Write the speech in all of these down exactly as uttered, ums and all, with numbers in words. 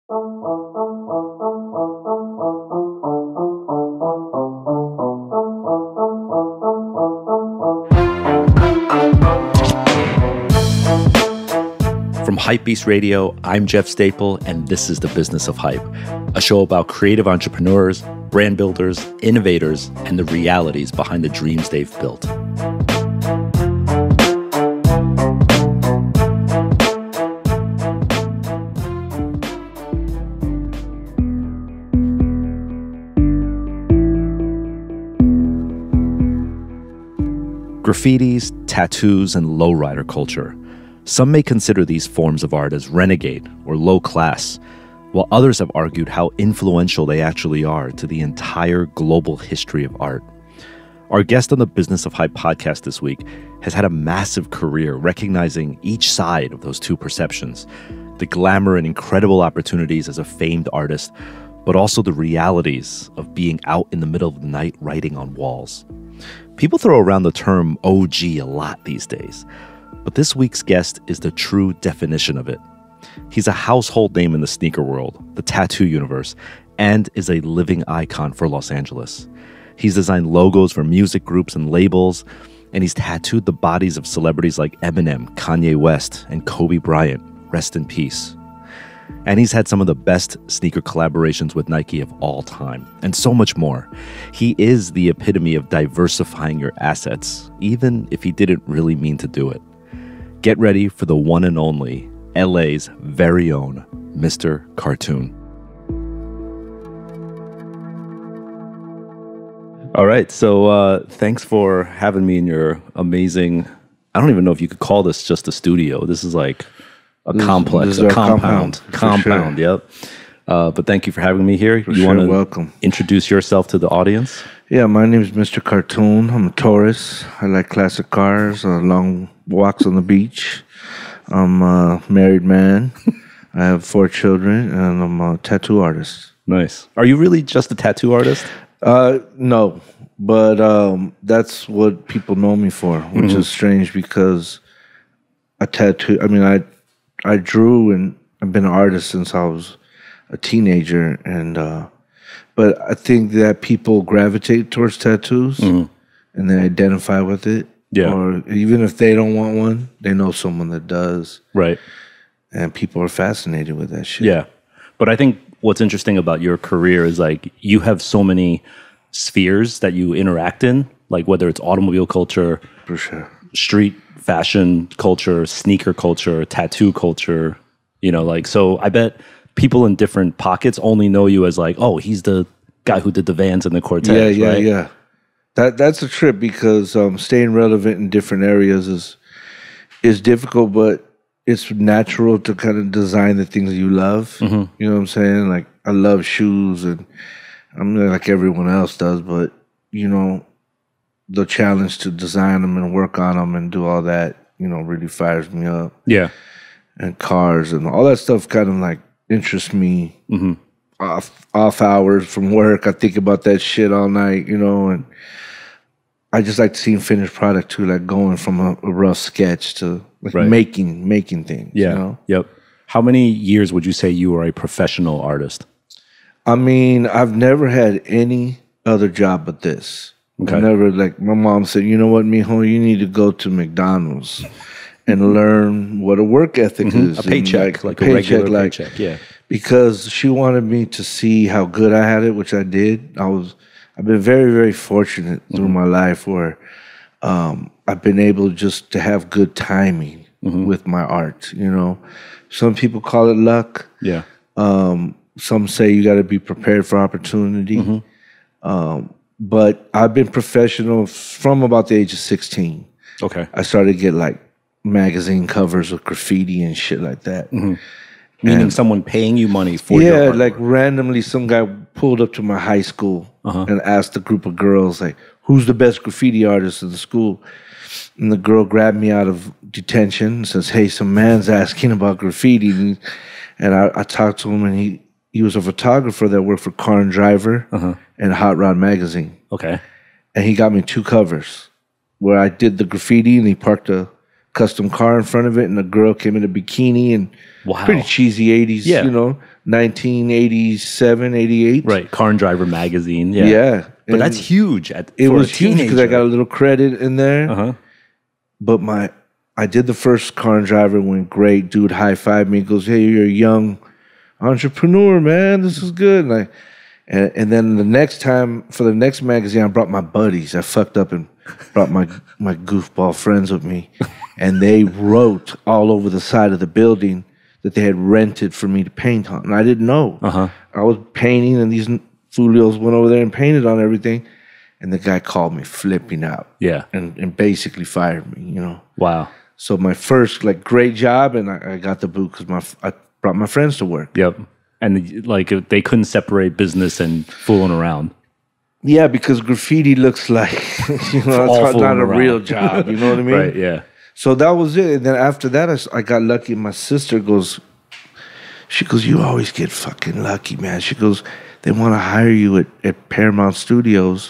From HYPEBEAST Radio, I'm Jeff Staple, and this is The Business of Hype, a show about creative entrepreneurs, brand builders, innovators, and the realities behind the dreams they've built. Graffitis, tattoos, and lowrider culture. Some may consider these forms of art as renegade or low class, while others have argued how influential they actually are to the entire global history of art. Our guest on the Business of Hype podcast this week has had a massive career recognizing each side of those two perceptions, the glamour and incredible opportunities as a famed artist, but also the realities of being out in the middle of the night writing on walls. People throw around the term O G a lot these days, but this week's guest is the true definition of it. He's a household name in the sneaker world, the tattoo universe, and is a living icon for Los Angeles. He's designed logos for music groups and labels, and he's tattooed the bodies of celebrities like Eminem, Kanye West, and Kobe Bryant. Rest in peace. And he's had some of the best sneaker collaborations with Nike of all time, and so much more. He is the epitome of diversifying your assets, even if he didn't really mean to do it. Get ready for the one and only, L A's very own, Mister Cartoon. All right, so uh, thanks for having me in your amazing, I don't even know if you could call this just a studio. This is like a this, complex, this a compound. Compound, compound sure. Yep. Uh, but thank you for having me here. For you sure, want to welcome. Introduce yourself to the audience? Yeah, my name is Mister Cartoon. I'm a tourist. I like classic cars, uh, long walks on the beach. I'm a married man. I have four children, and I'm a tattoo artist. Nice. Are you really just a tattoo artist? Uh, no, but um, that's what people know me for, which mm-hmm. is strange because a tattoo. I mean, I I drew and I've been an artist since I was a teenager, and uh, but I think that people gravitate towards tattoos mm-hmm. and they identify with it. Yeah. Or even if they don't want one, they know someone that does. Right. And people are fascinated with that shit. Yeah. But I think what's interesting about your career is like you have so many spheres that you interact in, like whether it's automobile culture, for sure, street fashion culture, sneaker culture, tattoo culture, you know, like, so I bet people in different pockets only know you as like, oh, he's the guy who did the Vans and the Cortez. Yeah, yeah, right? yeah. That that's a trip because um, staying relevant in different areas is is difficult, but it's natural to kind of design the things you love. Mm-hmm. You know what I'm saying? Like I love shoes, and I'm like everyone else does, but you know, the challenge to design them and work on them and do all that, you know, really fires me up. Yeah, and cars and all that stuff kind of like interests me. Mm-hmm. Off off hours from work, I think about that shit all night, you know, and I just like seeing finished product too, like going from a, a rough sketch to like right. making making things. Yeah. You know? Yep. How many years would you say you were a professional artist? I mean, I've never had any other job but this. Okay. I never, like, my mom said, you know what, mijo, you need to go to McDonald's and learn what a work ethic mm-hmm. is. A paycheck, like, like a, paycheck, a regular like, paycheck, yeah. Because she wanted me to see how good I had it, which I did. I was, I've been very, very fortunate mm-hmm. through my life where um, I've been able just to have good timing mm-hmm. with my art. You know, some people call it luck. Yeah. Um, some say you got to be prepared for opportunity. Mm-hmm. Um, but I've been professional from about the age of sixteen. Okay. I started to get like magazine covers with graffiti and shit like that. Mm-hmm. Meaning and, someone paying you money for yeah, your artwork. Like randomly some guy pulled up to my high school uh-huh. and asked a group of girls, like, who's the best graffiti artist in the school? And the girl grabbed me out of detention and says, hey, some man's asking about graffiti. And, and I, I talked to him, and he, he was a photographer that worked for Car and Driver uh-huh. and Hot Rod Magazine. Okay. And he got me two covers where I did the graffiti, and he parked a custom car in front of it, and the girl came in a bikini and wow. pretty cheesy eighties, yeah. you know, nineteen eighty-seven, eighty-eight. Right, Car and Driver magazine. Yeah, yeah. But And that's huge. At, it for was a huge because I got a little credit in there. Uh-huh. But my, I did the first Car and Driver, went great. Dude high-fived me, goes, hey, you're a young entrepreneur, man. This is good. And, I, and, and then the next time, for the next magazine, I brought my buddies. I fucked up and brought my, my goofball friends with me. And they wrote all over the side of the building that they had rented for me to paint on. And I didn't know. Uh-huh. I was painting, and these folios went over there and painted on everything. And the guy called me flipping out. Yeah. And, and basically fired me, you know. Wow. So my first, like, great job, and I, I got the boot because my I brought my friends to work. Yep. And, like, they couldn't separate business and fooling around. Yeah, because graffiti looks like, you know, it's not a around. real job. You know what I mean? Right, yeah. So that was it. And then after that, I, I got lucky. My sister goes, she goes, you always get fucking lucky, man. She goes, they want to hire you at, at Paramount Studios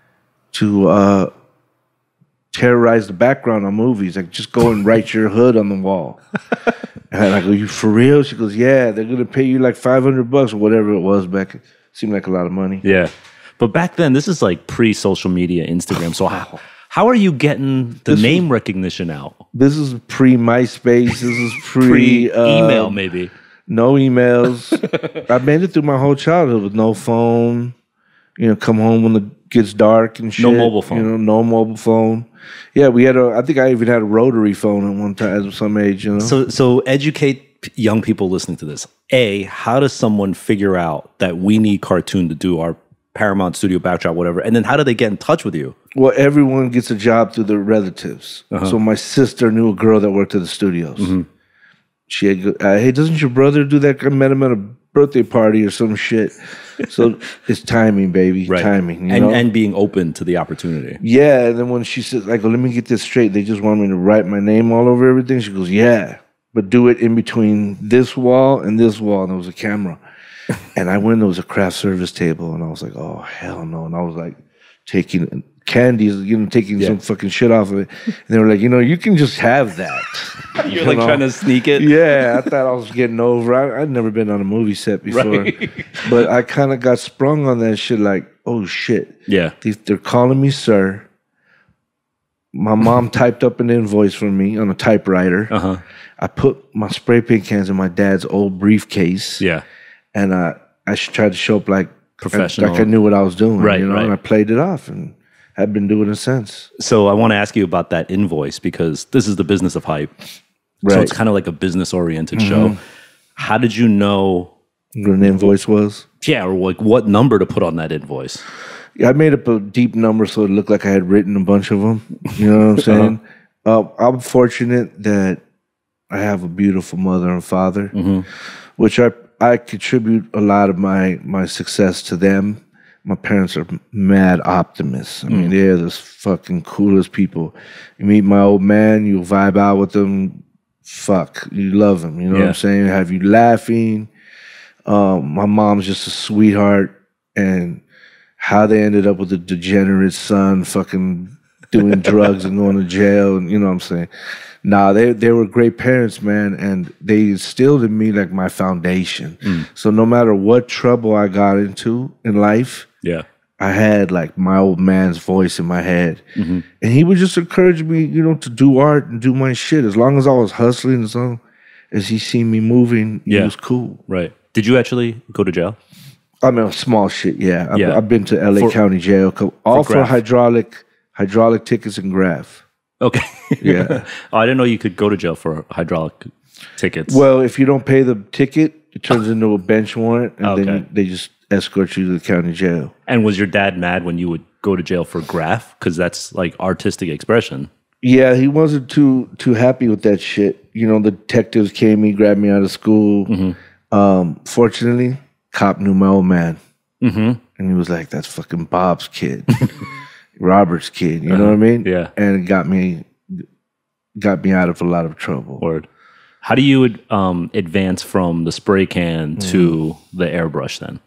to uh, terrorize the background on movies. Like, just go and write your hood on the wall. And I go, you for real? She goes, yeah, they're going to pay you like five hundred bucks or whatever it was back. It seemed like a lot of money. Yeah. But back then, this is like pre-social media, Instagram. So how, how are you getting the this name was, recognition out? This is pre-MySpace. This is pre... pre-email, uh, maybe. No emails. I made it through my whole childhood with no phone. You know, come home when it gets dark and shit. No mobile phone. You know, no mobile phone. Yeah, we had a... I think I even had a rotary phone at one time at some age, you know? So, so educate young people listening to this. A, how does someone figure out that we need cartoon to do our Paramount Studio backdrop, whatever, and then how do they get in touch with you? Well, everyone gets a job through their relatives. Uh-huh. So my sister knew a girl that worked at the studios. Mm-hmm. She had, uh, hey, doesn't your brother do that? I met him at a birthday party or some shit. So it's timing, baby, right. timing. You and know? and being open to the opportunity. Yeah, and then when she says, I go, let me get this straight. They just want me to write my name all over everything. She goes, yeah, but do it in between this wall and this wall. And there was a camera. And I went, there was a craft service table, and I was like, oh, hell no. And I was like taking candies, you know, taking yeah. some fucking shit off of it. And they were like, you know, you can just have that. You're you like know? trying to sneak it? Yeah, I thought I was getting over. I, I'd never been on a movie set before. Right. But I kind of got sprung on that shit like, oh, shit. Yeah. They, they're calling me sir. My mom typed up an invoice for me on a typewriter. Uh-huh. I put my spray paint cans in my dad's old briefcase. Yeah. And uh, I tried to show up like professional, like I knew what I was doing, right? You know, right. and I played it off, and have been doing it since. So I want to ask you about that invoice because this is the business of hype, right? So it's kind of like a business-oriented mm-hmm. show. How did you know what an invoice was? Yeah, or like what number to put on that invoice? Yeah, I made up a deep number so it looked like I had written a bunch of them. You know what I'm saying? uh-huh. uh, I'm fortunate that I have a beautiful mother and father, mm-hmm. which I. I contribute a lot of my my success to them. My parents are mad optimists. I mean, mm. they're the fucking coolest people. You meet my old man, you vibe out with them. Fuck, you love him. You know yeah. what I'm saying? Have you laughing? Um, my mom's just a sweetheart, and how they ended up with a degenerate son, fucking doing drugs and going to jail, and you know what I'm saying? Nah, they they were great parents, man, and they instilled in me like my foundation. Mm. So no matter what trouble I got into in life, yeah, I had like my old man's voice in my head, mm-hmm. and he would just encourage me, you know, to do art and do my shit. As long as I was hustling, as long as he seen me moving, yeah. it was cool. Right? Did you actually go to jail? I mean, small shit. Yeah, I've, yeah. I've been to L A for, County Jail, all for, for hydraulic hydraulic tickets and graph. Okay. Yeah. Oh, I didn't know you could go to jail for hydraulic tickets. Well, if you don't pay the ticket, it turns into a bench warrant, and okay. then you, they just escort you to the county jail. And was your dad mad when you would go to jail for graph? Because that's like artistic expression. Yeah, he wasn't too too happy with that shit. You know, the detectives came, he grabbed me out of school. Mm-hmm. Um, fortunately, cop knew my old man. Mm-hmm. And he was like, that's fucking Bob's kid. Robert's kid, you uh-huh. know what I mean? Yeah. And it got me got me out of a lot of trouble. Word. How do you um, advance from the spray can mm. to the airbrush then?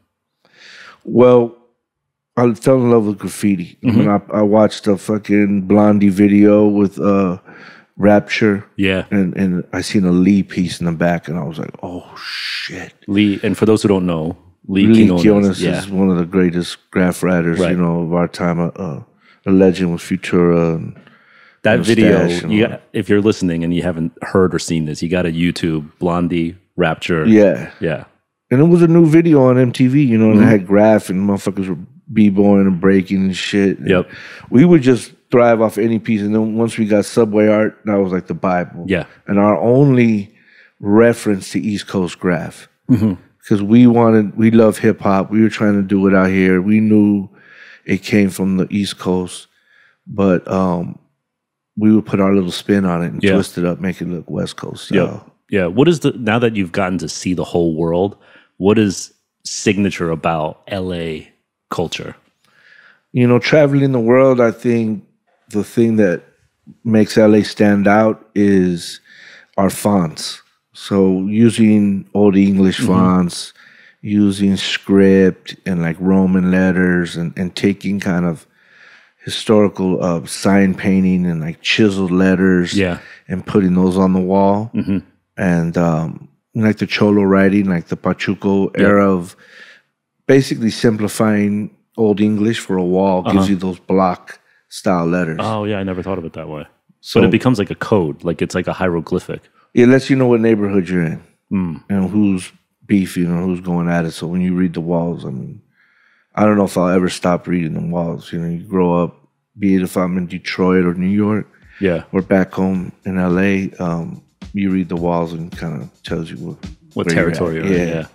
Well, I fell in love with graffiti. Mm-hmm. I mean, I, I watched a fucking Blondie video with uh, Rapture. Yeah. And and I seen a Lee piece in the back, and I was like, oh, shit. Lee, and for those who don't know, Lee, Lee Quinones, Quinones yeah. is one of the greatest graph writers, right. you know, of our time. Uh, a legend with Futura. And that video, and you got, if you're listening and you haven't heard or seen this, you got to YouTube Blondie, Rapture. Yeah. Yeah. And it was a new video on M T V, you know, and mm-hmm. it had graph and motherfuckers were b-boying and breaking and shit. And yep. we would just thrive off any piece. And then once we got Subway art, that was like the Bible. Yeah. And our only reference to East Coast graph. Mm-hmm. Because we wanted, we love hip hop. We were trying to do it out here. We knew it came from the East Coast, but um, we would put our little spin on it and yeah. twist it up, make it look West Coast. Yeah. Yeah. What is the, now that you've gotten to see the whole world, what is signature about L A culture? You know, traveling the world, I think the thing that makes L A stand out is our fonts. So using old English mm-hmm. fonts, using script and like Roman letters, and, and taking kind of historical uh, sign painting and like chiseled letters yeah. and putting those on the wall. Mm-hmm. And um, like the Cholo writing, like the Pachuco yeah. era of basically simplifying Old English for a wall gives uh-huh. you those block style letters. Oh, yeah, I never thought of it that way. So, but it becomes like a code, like it's like a hieroglyphic. It lets you know what neighborhood you're in mm. and who's beefing or who's going at it. So when you read the walls, I mean, I don't know if I'll ever stop reading the walls. You know, you grow up, be it if I'm in Detroit or New York, yeah, or back home in L A, um, you read the walls and kind of tells you what, what territory you're in. Yeah. yeah.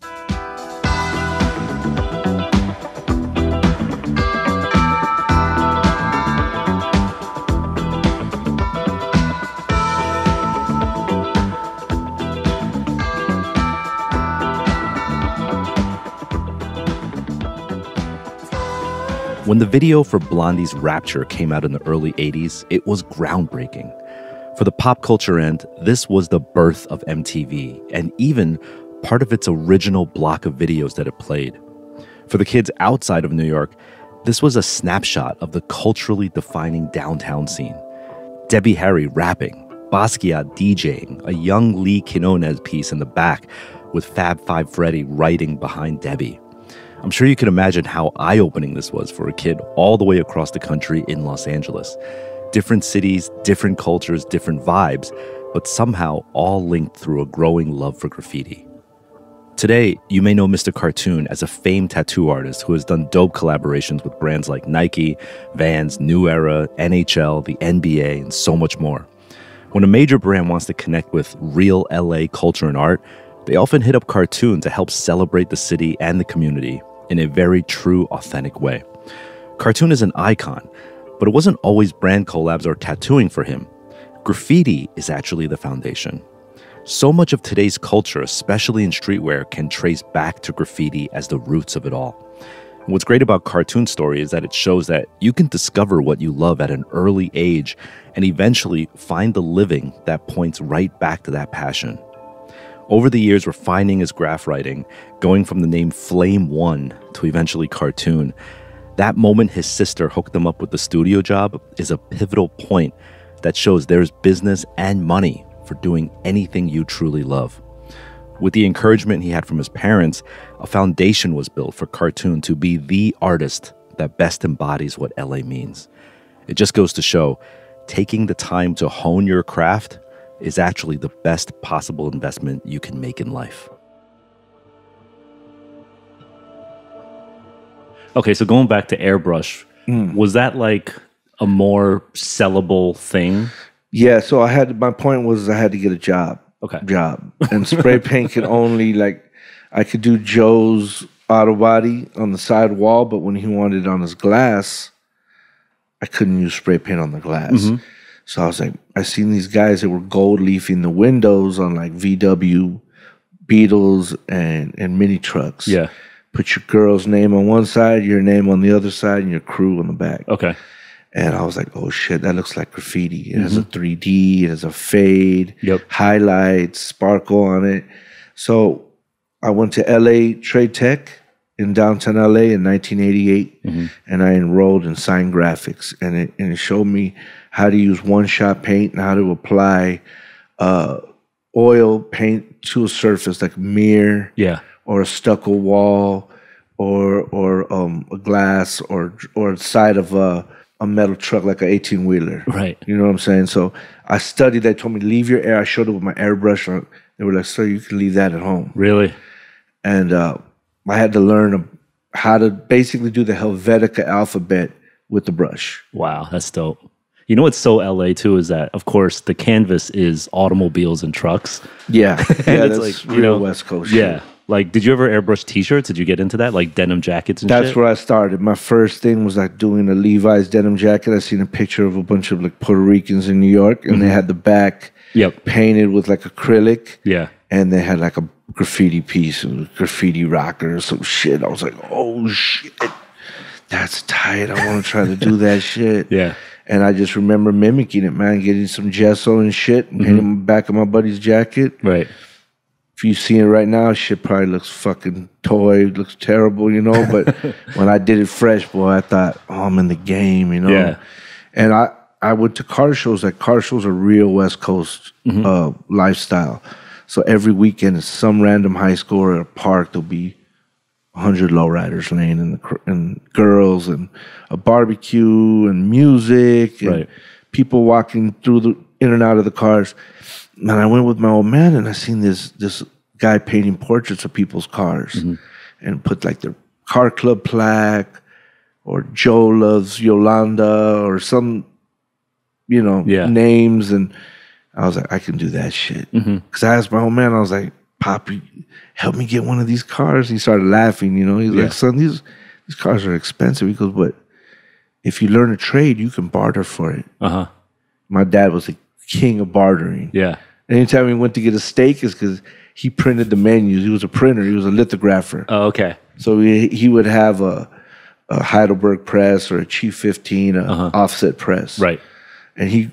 When the video for Blondie's Rapture came out in the early eighties, it was groundbreaking. For the pop culture end, this was the birth of M T V, and even part of its original block of videos that it played. For the kids outside of New York, this was a snapshot of the culturally defining downtown scene. Debbie Harry rapping, Basquiat DJing, a young Lee Quinones piece in the back with Fab Five Freddy writing behind Debbie. I'm sure you can imagine how eye-opening this was for a kid all the way across the country in Los Angeles. Different cities, different cultures, different vibes, but somehow all linked through a growing love for graffiti. Today, you may know Mister Cartoon as a famed tattoo artist who has done dope collaborations with brands like Nike, Vans, New Era, N H L, the N B A, and so much more. When a major brand wants to connect with real L A culture and art, they often hit up Cartoon to help celebrate the city and the community in a very true, authentic way. Cartoon is an icon, but it wasn't always brand collabs or tattooing for him. Graffiti is actually the foundation. So much of today's culture, especially in streetwear, can trace back to graffiti as the roots of it all. And what's great about Cartoon's story is that it shows that you can discover what you love at an early age and eventually find the living that points right back to that passion. Over the years, refining his graph writing, going from the name Flame One to eventually Cartoon, that moment his sister hooked him up with the studio job is a pivotal point that shows there's business and money for doing anything you truly love. With the encouragement he had from his parents, a foundation was built for Cartoon to be the artist that best embodies what L A means. It just goes to show, taking the time to hone your craft is actually the best possible investment you can make in life. Okay, so going back to airbrush, mm. was that like a more sellable thing? Yeah, so I had, my point was I had to get a job. Okay. Job. And spray paint could only, like, I could do Joe's auto body on the side wall, but when he wanted it on his glass, I couldn't use spray paint on the glass. Mm-hmm. So I was like, I seen these guys that were gold leafing the windows on like V W, Beetles, and, and mini trucks. Yeah. Put your girl's name on one side, your name on the other side, and your crew on the back. Okay. And I was like, oh shit, that looks like graffiti. It mm-hmm. has a three D, it has a fade, yep. highlights, sparkle on it. So I went to L A Trade Tech in downtown L A in nineteen eighty-eight, Mm-hmm. and I enrolled in sign graphics, and it and it showed me how to use one-shot paint and how to apply uh, oil paint to a surface like a mirror, Yeah. or a stucco wall, or or um, a glass, or or side of a, a metal truck like an eighteen wheeler. Right. You know what I'm saying? So I studied that. Told me leave your air. I showed it with my airbrush. On, they were like, "Sir, you can leave that at home." Really? And uh, I had to learn how to basically do the Helvetica alphabet with the brush. Wow, that's dope. You know what's so L A too is that, of course, the canvas is automobiles and trucks. Yeah, yeah, it's that's like, real you know, West Coast. Yeah. Shit. Like, did you ever airbrush T-shirts? Did you get into that? Like denim jackets and That's shit? where I started. My first thing was like doing a Levi's denim jacket. I seen a picture of a bunch of like Puerto Ricans in New York, and mm-hmm. they had the back yep. painted with like acrylic. Yeah. And they had like a graffiti piece, a graffiti rocker or some shit. I was like, oh shit, that's tight. I want to try to do that shit. Yeah. And I just remember mimicking it, man, getting some gesso and shit, and mm-hmm. painting the back of my buddy's jacket. Right. If you see it right now, shit probably looks fucking toy, looks terrible, you know. But when I did it fresh, boy, I thought, oh, I'm in the game, you know. Yeah. And I, I went to car shows. Like car shows are real West Coast mm-hmm. uh, lifestyle. So every weekend, at some random high school or a park, there'll be a hundred lowriders laying in the and girls and a barbecue and music and right. people walking through the in and out of the cars. And I went with my old man, and I seen this this guy painting portraits of people's cars, mm-hmm. and put like their car club plaque or Joe loves Yolanda or some, you know, yeah. names. And I was like, I can do that shit. Because mm-hmm. I asked my old man, I was like, Poppy, help me get one of these cars. He started laughing, you know. He's yeah. like, son, these these cars are expensive. He goes, but if you learn a trade, you can barter for it. Uh-huh. My dad was the king of bartering. Yeah. Anytime we went to get a steak, is because he printed the menus. He was a printer. He was a lithographer. Oh, okay. So he, he would have a, a Heidelberg press or a Chief fifteen, a uh-huh. offset press. Right. And he,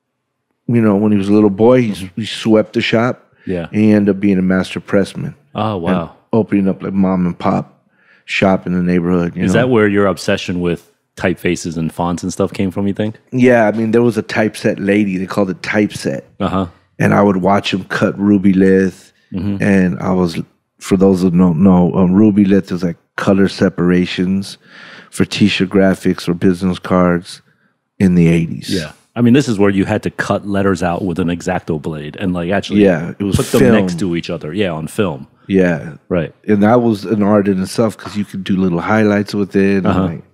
you know, when he was a little boy, he, he swept the shop. Yeah. And he ended up being a master pressman. Oh, wow. Opening up like mom and pop shop in the neighborhood. You is know? that where your obsession with typefaces and fonts and stuff came from, you think? Yeah. I mean, there was a typeset lady. They called it typeset. Uh-huh. And I would watch him cut ruby lith. Mm-hmm. And I was, for those who don't know, um, ruby lith is like color separations for t-shirt graphics or business cards in the eighties. Yeah. I mean, this is where you had to cut letters out with an X-Acto blade and like actually yeah, it was put film. them next to each other. Yeah, on film. Yeah. Right. And that was an art in itself because you could do little highlights with it. Uh-huh. And like,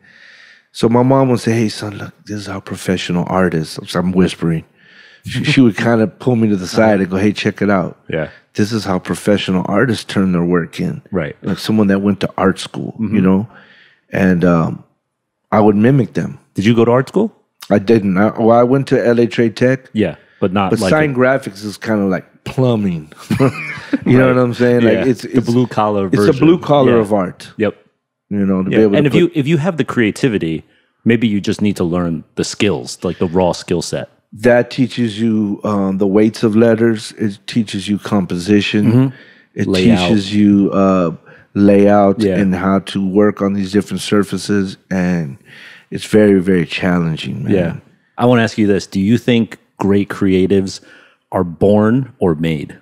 so my mom would say, hey, son, look, this is how professional artists. So I'm whispering. She, she would kind of pull me to the side and go, hey, check it out. Yeah. This is how professional artists turn their work in. Right. Like someone that went to art school, mm-hmm. you know? And um, I would mimic them. Did you go to art school? I didn't. I, well, I went to L A Trade Tech. Yeah, but not But like sign it. graphics is kind of like plumbing. you right. know what I'm saying? Yeah. Like it's, it's the blue collar version. It's the blue collar yeah. of art. Yep. You know, to yeah. be able and to if put, you if you have the creativity, maybe you just need to learn the skills, like the raw skill set. That teaches you um, the weights of letters. It teaches you composition. Mm-hmm. It layout. teaches you uh, layout yeah. and how to work on these different surfaces. And it's very, very challenging, man. Yeah. I want to ask you this. Do you think great creatives are born or made?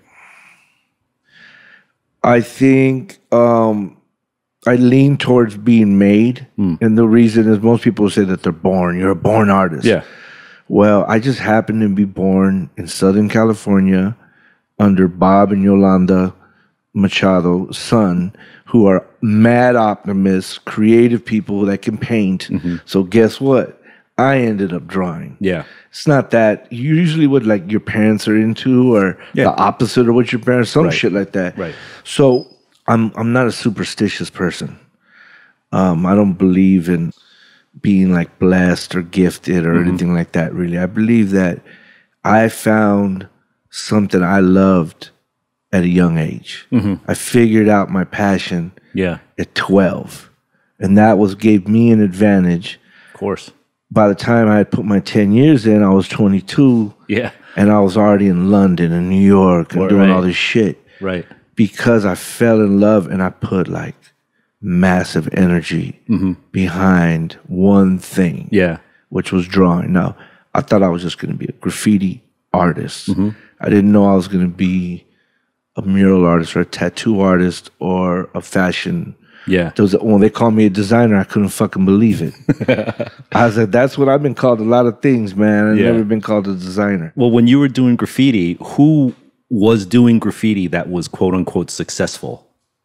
I think um, I lean towards being made. Mm. And the reason is most people say that they're born. You're a born artist. Yeah. Well, I just happened to be born in Southern California under Bob and Yolanda Machado's son, who are mad optimists, creative people that can paint. Mm-hmm. So guess what? I ended up drawing. Yeah. It's not that usually what like your parents are into or yeah. the opposite of what your parents, some right. shit like that. Right. So I'm I'm not a superstitious person. Um, I don't believe in being like blessed or gifted or mm-hmm. anything like that, really. I believe that I found something I loved at a young age. Mm-hmm. I figured out my passion yeah. at twelve. And that was gave me an advantage. Of course. By the time I had put my ten years in, I was twenty-two. Yeah. And I was already in London and New York and right. doing all this shit. Right. Because I fell in love and I put like massive energy mm-hmm. behind one thing. Yeah. Which was drawing. Now, I thought I was just going to be a graffiti artist. Mm-hmm. I didn't know I was going to be a mural artist or a tattoo artist or a fashion. Yeah. There was a, when they called me a designer, I couldn't fucking believe it. I was like, that's what I've been called a lot of things, man. I've yeah. never been called a designer. Well, when you were doing graffiti, who was doing graffiti that was quote unquote successful?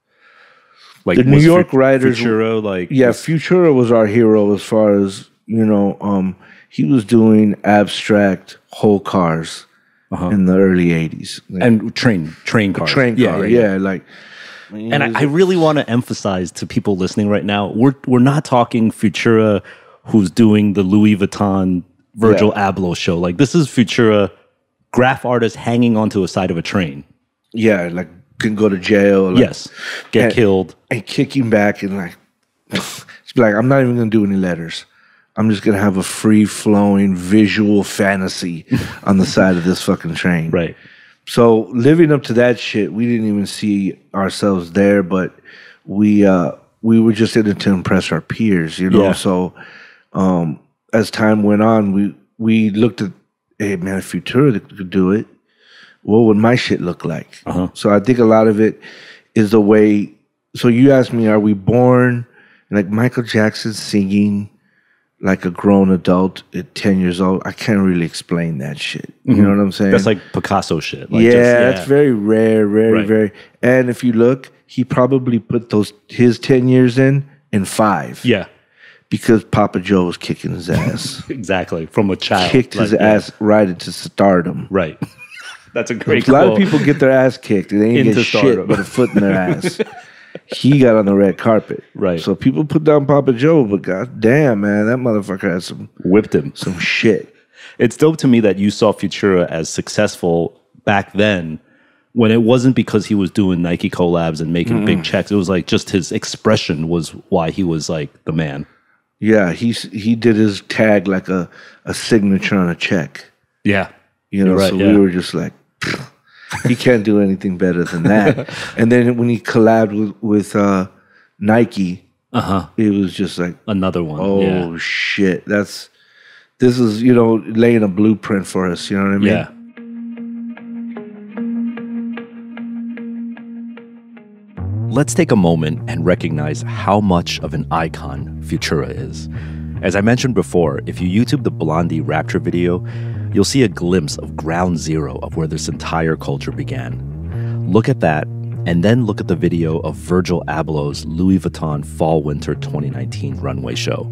Like the New York Fu- writers. Futura, like yeah, was, Futura was our hero as far as, you know, um, he was doing abstract whole cars uh-huh. in the early eighties. Like, and train, train cars. Train yeah, car, yeah, yeah, yeah. like. And I, I really want to emphasize to people listening right now, we're we're not talking Futura who's doing the Louis Vuitton Virgil yeah. Abloh show. Like this is Futura graph artist hanging onto a side of a train. Yeah, like can go to jail. Like, yes, get and, killed. And kicking back and like, it's like, I'm not even going to do any letters. I'm just going to have a free-flowing visual fantasy on the side of this fucking train. Right. So living up to that shit, we didn't even see ourselves there, but we uh, we were just in it to impress our peers, you know. Yeah. So um, as time went on, we we looked at, hey man, if Futura could do it, what would my shit look like? Uh-huh. So I think a lot of it is the way. So you asked me, are we born like Michael Jackson singing like a grown adult at ten years old? I can't really explain that shit. You mm-hmm. know what I'm saying? That's like Picasso shit. Like yeah, just, yeah, that's very rare, very, right. very. And if you look, he probably put those his ten years in in five. Yeah. Because Papa Joe was kicking his ass. Exactly. From a child. Kicked like, his yeah. ass right into stardom. Right. That's a great A lot of people get their ass kicked and they ain't into get stardom. shit but a foot in their ass. He got on the red carpet. Right. So people put down Papa Joe, but god damn, man, that motherfucker had some... Whipped him. Some shit. It's dope to me that you saw Futura as successful back then when it wasn't because he was doing Nike collabs and making mm. big checks. It was like just his expression was why he was like the man. Yeah, he, he did his tag like a, a signature on a check. Yeah. You know, right, so yeah. we were just like... He can't do anything better than that. And then when he collabed with, with uh, Nike, uh-huh. it was just like... Another one. Oh, yeah. shit. That's... This is, you know, laying a blueprint for us. You know what I mean? Yeah. Let's take a moment and recognize how much of an icon Futura is. As I mentioned before, if you YouTube the Blondie Rapture video, you'll see a glimpse of ground zero of where this entire culture began. Look at that, and then look at the video of Virgil Abloh's Louis Vuitton Fall-Winter twenty nineteen runway show.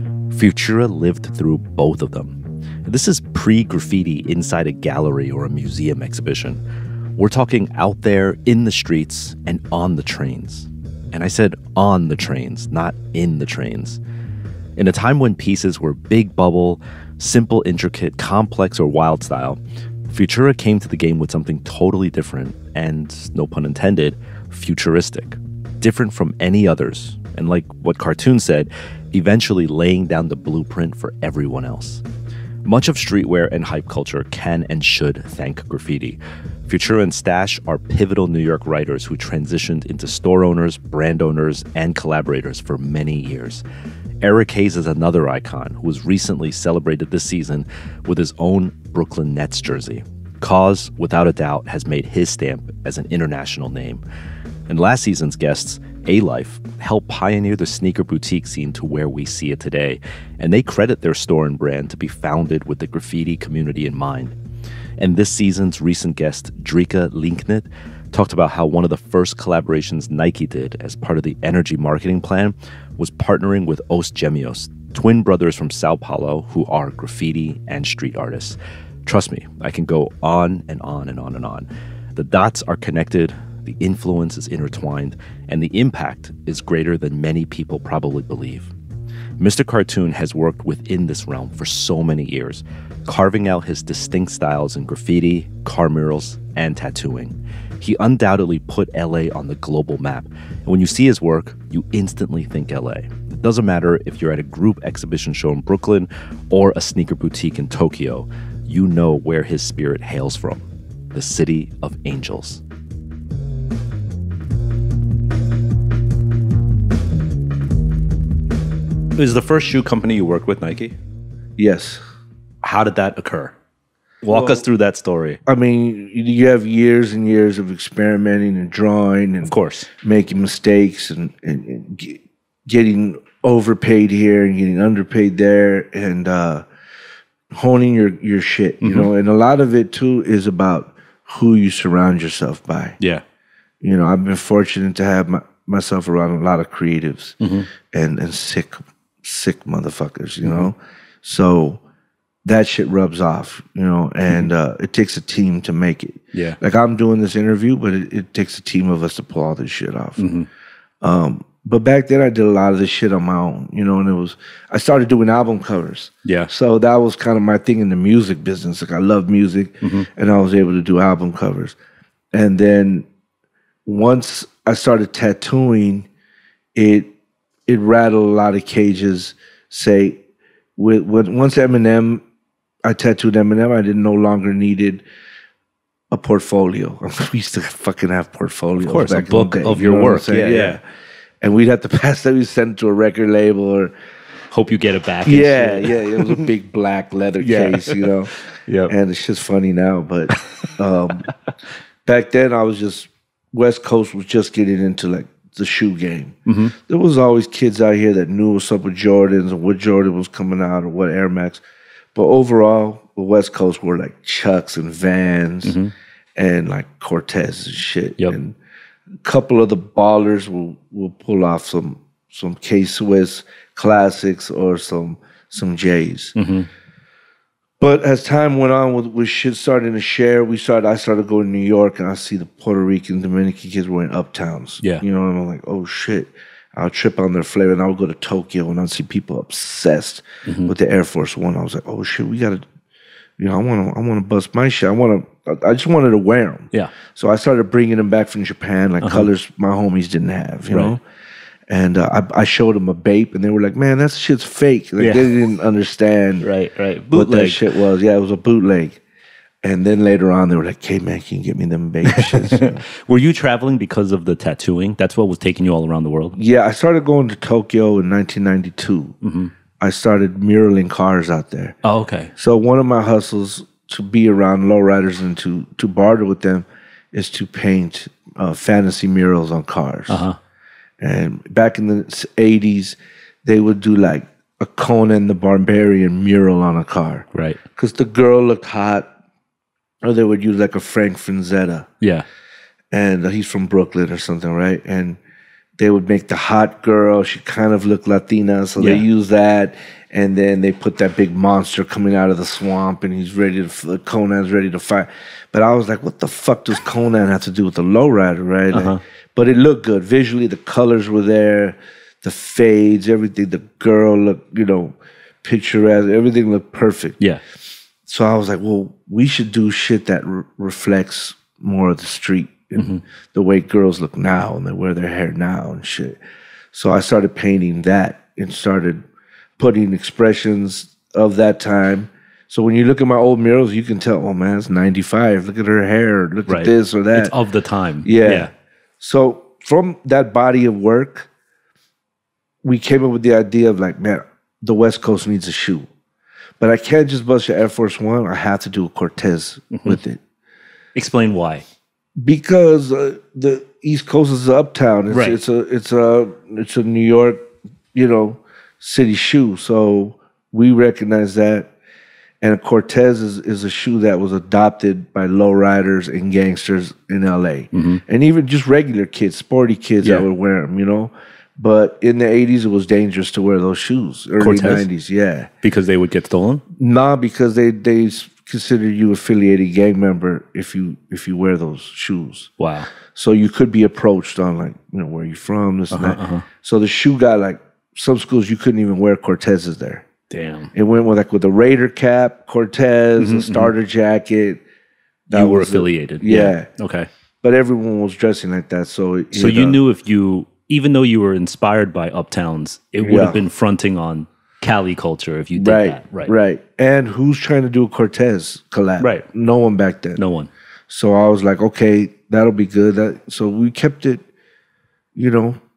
Futura lived through both of them. This is pre-graffiti inside a gallery or a museum exhibition. We're talking out there in the streets and on the trains. And I said on the trains, not in the trains. In a time when pieces were big bubble, simple, intricate, complex, or wild style, Futura came to the game with something totally different and, no pun intended, futuristic. Different from any others, and like what Cartoon said, eventually laying down the blueprint for everyone else. Much of streetwear and hype culture can and should thank graffiti. Futura and Stash are pivotal New York writers who transitioned into store owners, brand owners, and collaborators for many years. Eric Hayes is another icon who was recently celebrated this season with his own Brooklyn Nets jersey. Cause, without a doubt, has made his stamp as an international name. And last season's guests, A-Life, helped pioneer the sneaker boutique scene to where we see it today, and they credit their store and brand to be founded with the graffiti community in mind. And this season's recent guest, Drika Linknit, talked about how one of the first collaborations Nike did as part of the energy marketing plan was partnering with Os Gemios, twin brothers from Sao Paulo who are graffiti and street artists. Trust me, I can go on and on and on and on. The dots are connected, the influence is intertwined, and the impact is greater than many people probably believe. Mister Cartoon has worked within this realm for so many years, carving out his distinct styles in graffiti, car murals, and tattooing. He undoubtedly put L A on the global map, and when you see his work, you instantly think L A. It doesn't matter if you're at a group exhibition show in Brooklyn or a sneaker boutique in Tokyo, you know where his spirit hails from, the city of angels. is the first shoe company you worked with Nike? Yes. How did that occur? Walk well, us through that story. I mean, you have years and years of experimenting and drawing and of course making mistakes and, and, and get, getting overpaid here and getting underpaid there and uh, honing your, your shit, you mm-hmm. know? And a lot of it, too, is about who you surround yourself by. Yeah. You know, I've been fortunate to have my, myself around a lot of creatives mm-hmm. and, and sick, sick motherfuckers, you mm-hmm. know? So that shit rubs off, you know, and uh, it takes a team to make it. Yeah. Like I'm doing this interview, but it, it takes a team of us to pull all this shit off. Mm-hmm. Um, but back then I did a lot of this shit on my own, you know, and it was, I started doing album covers. Yeah. So that was kind of my thing in the music business. Like I love music mm-hmm. and I was able to do album covers. And then once I started tattooing, it, it rattled a lot of cages. Say, with, with once Eminem, I tattooed Eminem, I didn't no longer needed a portfolio. We used to fucking have portfolios. Of course, back a book in the day, of you your know work. Yeah, yeah, yeah. And we'd have to pass that. We send it to a record label or hope you get it back. Yeah, yeah. It was a big black leather yeah. case, you know. Yeah. And it's just funny now, but um, back then I was just West Coast was just getting into like the shoe game. Mm-hmm. There was always kids out here that knew what's up with Jordans and what Jordan was coming out or what Air Max. But overall, the West Coast were like Chucks and Vans mm-hmm. and like Cortez and shit. Yep. And a couple of the ballers will will pull off some some K-Swiss classics or some some J's. Mm-hmm. But as time went on, with, with shit starting to share, we started. I started going to New York, and I see the Puerto Rican, Dominican kids wearing uptowns. Yeah, you know, and I'm like, oh shit. I'll trip on their flavor, and I would go to Tokyo, and I'd see people obsessed mm-hmm. with the Air Force One. I was like, oh shit, we gotta, you know, I want to, I want to bust my shit. I want to, I just wanted to wear them. Yeah. So I started bringing them back from Japan, like uh-huh. colors my homies didn't have, you right. know. And uh, I, I showed them a Bape, and they were like, "Man, that shit's fake." Like yeah. they didn't understand, right, right, bootleg. What that shit was. Yeah, it was a bootleg. And then later on, they were like, "Hey, man, can you get me them Bape shits?" Were you traveling because of the tattooing? That's what was taking you all around the world. Yeah, I started going to Tokyo in nineteen ninety-two. Mm-hmm. I started muraling cars out there. Oh, okay. So one of my hustles to be around lowriders and to to barter with them is to paint uh, fantasy murals on cars. Uh huh. And back in the eighties, they would do like a Conan the Barbarian mural on a car. Right. Because the girl looked hot. Or they would use like a Frank Frazetta. Yeah. And uh, he's from Brooklyn or something, right? And they would make the hot girl. She kind of looked Latina. So yeah. they use that. And then they put that big monster coming out of the swamp. And he's ready to, Conan's ready to fight. But I was like, what the fuck does Conan have to do with the lowrider, right? Like, uh-huh. But it looked good. Visually, the colors were there, the fades, everything. The girl looked, you know, picturesque. Everything looked perfect. Yeah. So I was like, well, we should do shit that re- reflects more of the street and mm-hmm. the way girls look now and they wear their hair now and shit. So I started painting that and started putting expressions of that time. So when you look at my old murals, you can tell, oh man, it's ninety-five. Look at her hair. Look right. at this or that. It's of the time. Yeah. yeah. So from that body of work, we came up with the idea of like, man, the West Coast needs a shoe. But I can't just bust your Air Force One. I have to do a Cortez mm-hmm. with it. Explain why. Because uh, the East Coast is uptown. It's, right. it's a it's a it's a New York, you know, city shoe. So we recognize that. And a Cortez is, is a shoe that was adopted by lowriders and gangsters in L A. Mm-hmm. And even just regular kids, sporty kids yeah. that would wear them, you know. But in the eighties, it was dangerous to wear those shoes. Early Cortez? nineties, yeah. Because they would get stolen? Nah, because they, they consider you affiliated gang member if you if you wear those shoes. Wow. So you could be approached on like, you know, where are you from, this uh-huh, and that. Uh-huh. So the shoe got like, some schools you couldn't even wear Cortezes there. Damn. It went with like with a Raider cap, Cortez, mm-hmm, a starter mm-hmm. jacket. That you were affiliated. A, yeah. yeah. Okay. But everyone was dressing like that. So it, So you uh, knew if you, even though you were inspired by Uptowns, it would yeah. have been fronting on Cali culture if you did right, that. Right. Right. And who's trying to do a Cortez collab? Right. No one back then. No one. So I was like, okay, that'll be good. That, so we kept it, you know,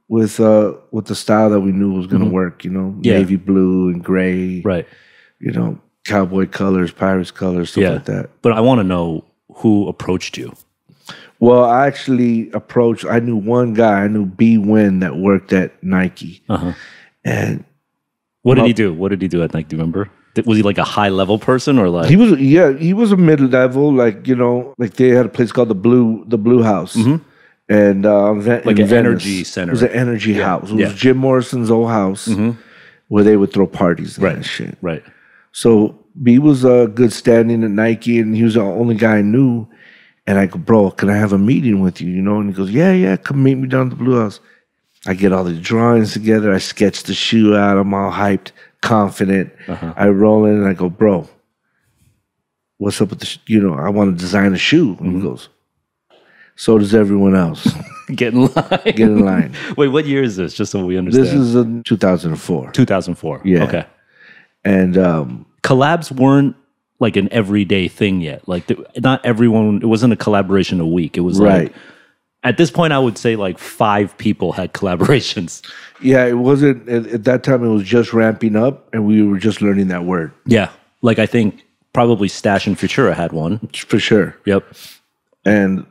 with uh with the style that we knew was gonna mm-hmm. work. You know, yeah. navy blue and gray. Right. You know, cowboy colors, pirates colors, stuff yeah. like that. But I want to know who approached you. Well, I actually approached. I knew one guy. I knew B. Wynn that worked at Nike. Uh-huh. And what did well, he do? What did he do at Nike? Do you remember? Was he like a high level person or like he was? Yeah, he was a mid level. Like you know, like they had a place called the Blue, the Blue House, mm-hmm. and uh, like an Venice. energy center. It was an energy yeah. house. It yeah. was Jim Morrison's old house mm-hmm. where they would throw parties and right. that shit. Right. So B was a uh, good standing at Nike, and he was the only guy I knew. And I go, bro, can I have a meeting with you? You know, and he goes, yeah, yeah, come meet me down at the Blue House. I get all the drawings together. I sketch the shoe out. I'm all hyped, confident. Uh-huh. I roll in and I go, bro, what's up with the, sh-? you know, I want to design a shoe. And mm-hmm. he goes, so does everyone else. Get in line. Get in line. Wait, what year is this? Just so we understand. This is in two thousand four. two thousand four. Yeah. Okay. And um, collabs weren't like an everyday thing yet. Like the, not everyone, it wasn't a collaboration a week. It was right. like, at this point, I would say like five people had collaborations. Yeah, it wasn't, at, at that time, it was just ramping up and we were just learning that word. Yeah. Like I think probably Stash and Futura had one. For sure. Yep. And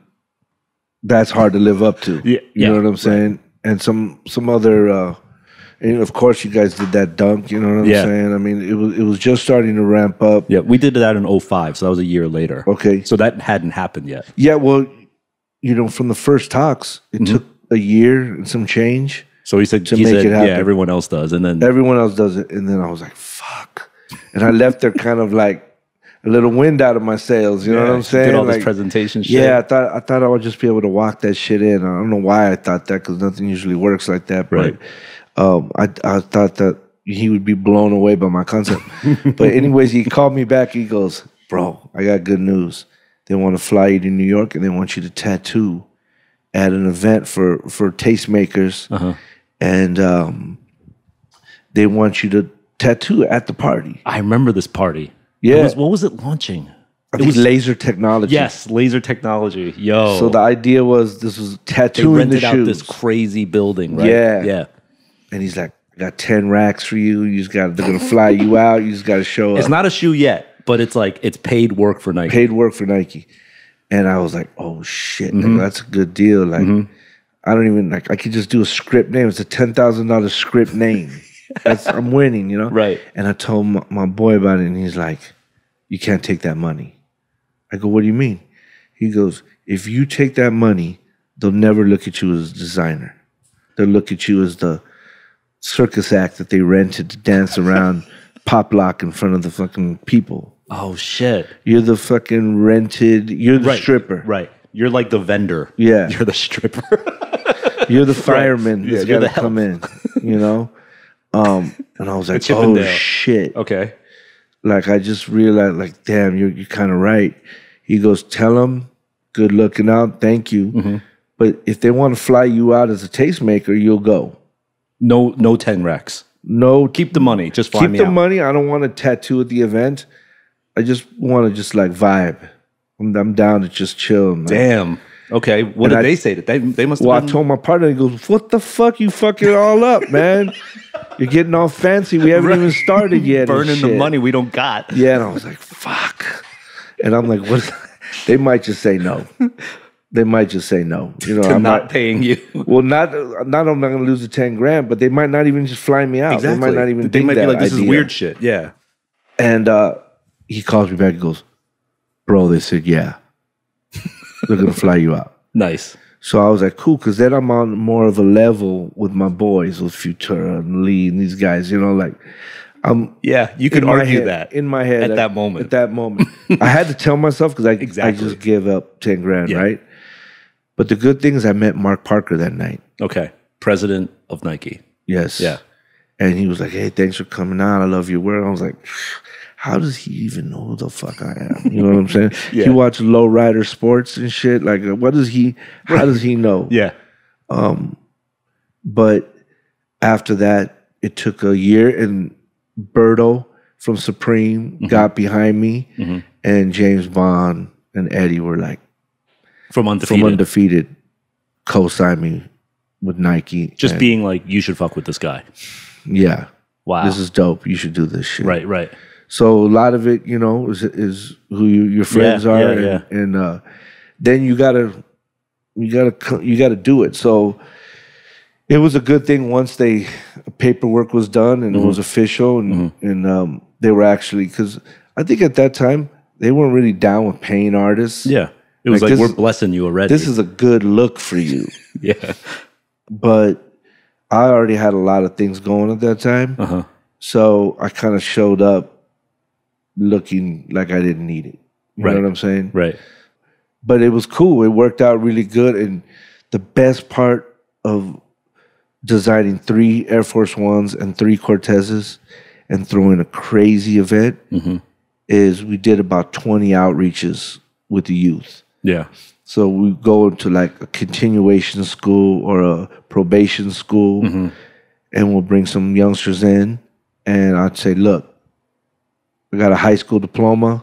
that's hard to live up to. Yeah. You yeah. know what I'm saying? Right. And some, some other, uh, and of course, you guys did that dunk. You know what I'm yeah. saying? I mean, it was it was just starting to ramp up. Yeah, we did that in oh five, so that was a year later. Okay, so that hadn't happened yet. Yeah, well, you know, from the first talks, it mm-hmm. took a year and some change. So he said, to he make said, it happen. Yeah, everyone else does, and then everyone else does it, and then I was like, fuck, and I left there kind of like a little wind out of my sails. You yeah, know what I'm saying? Did all like, this presentation shit. Yeah, I thought I thought I would just be able to walk that shit in. I don't know why I thought that because nothing usually works like that, right. but. Um, I I thought that he would be blown away by my concept. But anyways, he called me back. He goes, bro, I got good news. They want to fly you to New York and they want you to tattoo at an event for, for tastemakers. Uh-huh. And um, they want you to tattoo at the party. I remember this party. Yeah. Was, what was it launching? I it think was laser technology. Yes, laser technology. Yo. So the idea was this was tattooing they rented the out shoes. This crazy building, right? Yeah. Yeah. And he's like, I got ten racks for you. You just got, they're going to fly you out. You just got to show up. It's not a shoe yet, but it's like, it's paid work for Nike. Paid work for Nike. And I was like, oh shit, mm-hmm. like, that's a good deal. Like, mm-hmm. I don't even, like, I could just do a script name. It's a ten thousand dollar script name. That's, I'm winning, you know? Right. And I told my, my boy about it and he's like, you can't take that money. I go, what do you mean? He goes, if you take that money, they'll never look at you as a designer. They'll look at you as the circus act that they rented to dance around pop lock in front of the fucking people. Oh shit. You're the fucking rented, you're the right, stripper. Right. You're like the vendor. Yeah. You're the stripper. You're the fireman right. that's yeah, gotta come in. You know? Um, and I was like, oh shit. Okay. Like I just realized, like, damn, you're you're kinda right. He goes, tell them, good looking out, thank you. Mm-hmm. But if they want to fly you out as a tastemaker, you'll go. No, no ten racks. No, keep the money. Just fly keep me the out. money. I don't want to tattoo at the event. I just want to just like vibe. I'm, I'm down to just chill. Man. Damn. Okay. What and did I, they say? That they they must. Have well, been... I told my partner. He goes, "What the fuck? You fucking it all up, man. You're getting all fancy. We haven't right. even started yet. Burning the money we don't got." Yeah, and I was like, "Fuck." And I'm like, "What?" They might just say no. They might just say no. You know, to I'm not, not paying you. Well, not not I'm not going to lose the ten grand, but they might not even just fly me out. Exactly. They might not even. They might that be like, "This idea. is weird shit." Yeah. And uh, he calls me back. He goes, "Bro," they said, "Yeah, they're going to fly you out." Nice. So I was like, "Cool," because then I'm on more of a level with my boys, with Futura and Lee and these guys. You know, like. Um, yeah, you could argue head, that in my head at I, that moment. At that moment, I had to tell myself because I exactly. I just gave up ten grand, yeah. right? But the good thing is I met Mark Parker that night. Okay, president of Nike. Yes. Yeah. And he was like, "Hey, thanks for coming out. I love your work." I was like, "How does he even know who the fuck I am?" You know what I'm saying? yeah. He watched Lowrider Sports and shit. Like, what does he? How right. does he know? Yeah. Um, but after that, it took a year and. Berto from Supreme mm-hmm. got behind me, mm-hmm. and James Bond and Eddie were like from undefeated, from undefeated co-signed me with Nike. Just and, being like, you should fuck with this guy. Yeah. Wow. This is dope. You should do this shit. Right, right. So a lot of it, you know, is is who you, your friends yeah, are, yeah, and, yeah. and uh, then you gotta you gotta you gotta do it. So it was a good thing once they paperwork was done and mm-hmm. it was official, and mm-hmm. and um, they were actually, because I think at that time they weren't really down with paying artists. Yeah, it was like, like we're blessing you already. This is a good look for you. Yeah, but I already had a lot of things going at that time, uh-huh. so I kind of showed up looking like I didn't need it. You right. know what I'm saying? Right. But it was cool. It worked out really good. And the best part of designing three Air Force Ones and three Cortezes and throwing a crazy event mm-hmm. is we did about twenty outreaches with the youth. Yeah. So we go into like a continuation school or a probation school, mm-hmm. and we'll bring some youngsters in, and I'd say, look, I got a high school diploma.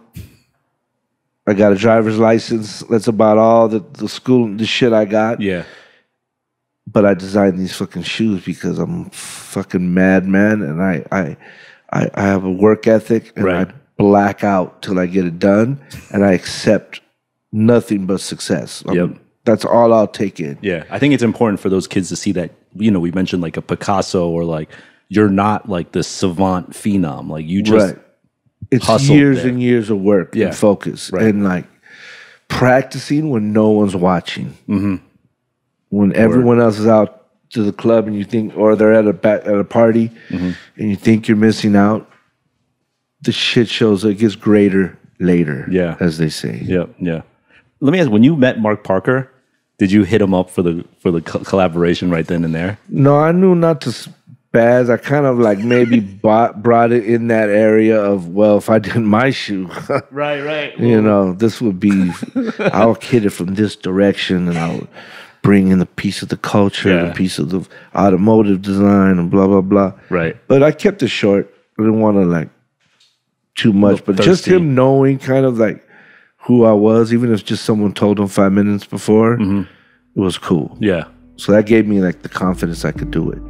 I got a driver's license. That's about all the, the school, the shit I got. Yeah. But I designed these fucking shoes because I'm a fucking madman, and I, I, I, I have a work ethic, and right. I black out till I get it done, and I accept nothing but success. I'm, yep. That's all I'll take in. Yeah. I think it's important for those kids to see that, you know, we mentioned like a Picasso, or like, you're not like the savant phenom. Like you just... Right. It's years there. and years of work yeah. and focus, right. and like practicing when no one's watching. Mm-hmm. When Word. everyone else is out to the club, and you think, or they're at a back, at a party, mm-hmm. and you think you're missing out. The shit shows it gets greater later. Yeah, as they say. Yeah, yeah. Let me ask: when you met Mark Parker, did you hit him up for the for the co collaboration right then and there? No, I knew not to. Baz, I kind of like maybe bought, brought it in that area of, well, if I did my shoe, right, right, you know, this would be, I'll hit it from this direction, and I'll bring in a piece of the culture, yeah. and a piece of the automotive design, and blah blah blah. Right. But I kept it short. I didn't want to like too much, but thirsty. Just him knowing kind of like who I was, even if just someone told him five minutes before, mm-hmm. it was cool. Yeah. So that gave me like the confidence I could do it.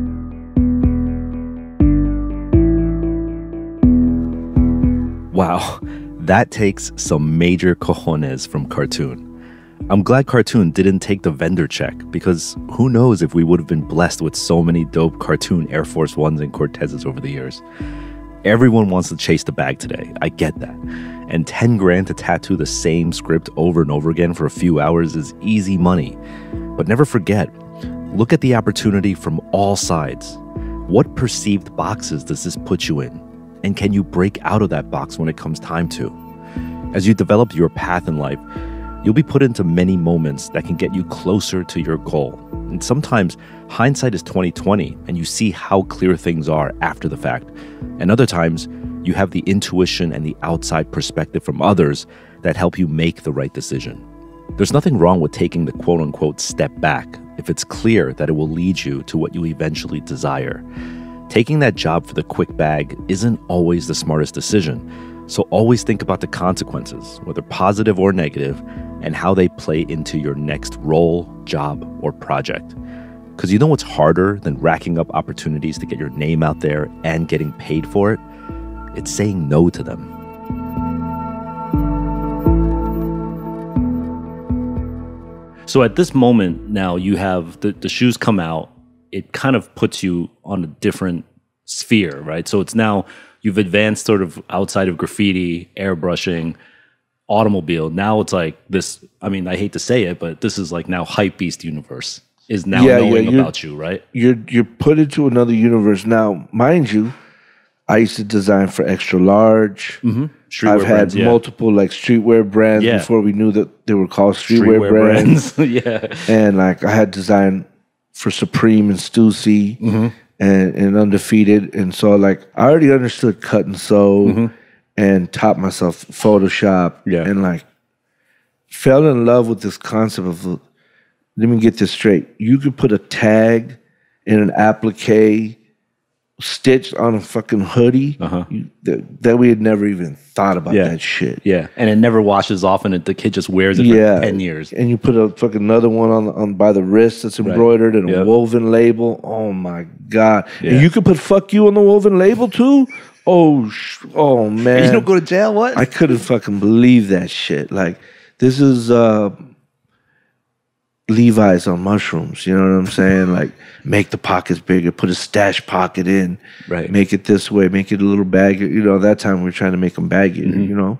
Wow, that takes some major cojones from Cartoon. I'm glad Cartoon didn't take the vendor check, because who knows if we would have been blessed with so many dope Cartoon Air Force Ones and Cortezes over the years. Everyone wants to chase the bag today, I get that. And ten grand to tattoo the same script over and over again for a few hours is easy money. But never forget, look at the opportunity from all sides. What perceived boxes does this put you in? And can you break out of that box when it comes time to? As you develop your path in life, you'll be put into many moments that can get you closer to your goal. And sometimes hindsight is twenty twenty, and you see how clear things are after the fact. And other times, you have the intuition and the outside perspective from others that help you make the right decision. There's nothing wrong with taking the quote-unquote step back if it's clear that it will lead you to what you eventually desire. Taking that job for the quick bag isn't always the smartest decision, so always think about the consequences, whether positive or negative, and how they play into your next role, job, or project. Because you know what's harder than racking up opportunities to get your name out there and getting paid for it? It's saying no to them. So at this moment now, you have the, the shoes come out. It kind of puts you on a different sphere, right? So it's now you've advanced sort of outside of graffiti, airbrushing, automobile. Now it's like this, I mean, I hate to say it, but this is like now HYPEBEAST universe is now yeah, knowing yeah, about you, right? You're, you're put into another universe. Now, mind you, I used to design for extra large. Mm-hmm. I've had brands, yeah. multiple like streetwear brands yeah. before we knew that they were called streetwear, streetwear brands. brands. Yeah. And like I had designed for Supreme and Stussy mm-hmm. and, and Undefeated. And so like I already understood cut and sew mm-hmm. and taught myself Photoshop yeah. and like fell in love with this concept of, let me get this straight. You could put a tag in an applique stitched on a fucking hoodie Uh-huh. you, that, that we had never even thought about Yeah. that shit. Yeah, and it never washes off, and it, the kid just wears it Yeah. for ten years. And you put a fucking another one on on by the wrist that's embroidered and Yep. a woven label. Oh my god! Yeah. And you could put "fuck you" on the woven label too. Oh, sh- oh man! You don't go to jail? What? I couldn't fucking believe that shit. Like this is uh, Levi's on mushrooms. You know what I'm saying? Like make the pockets bigger, put a stash pocket in, Right. make it this way, make it a little baggy. You know, that time we were trying to make them baggy. Mm-hmm. You know,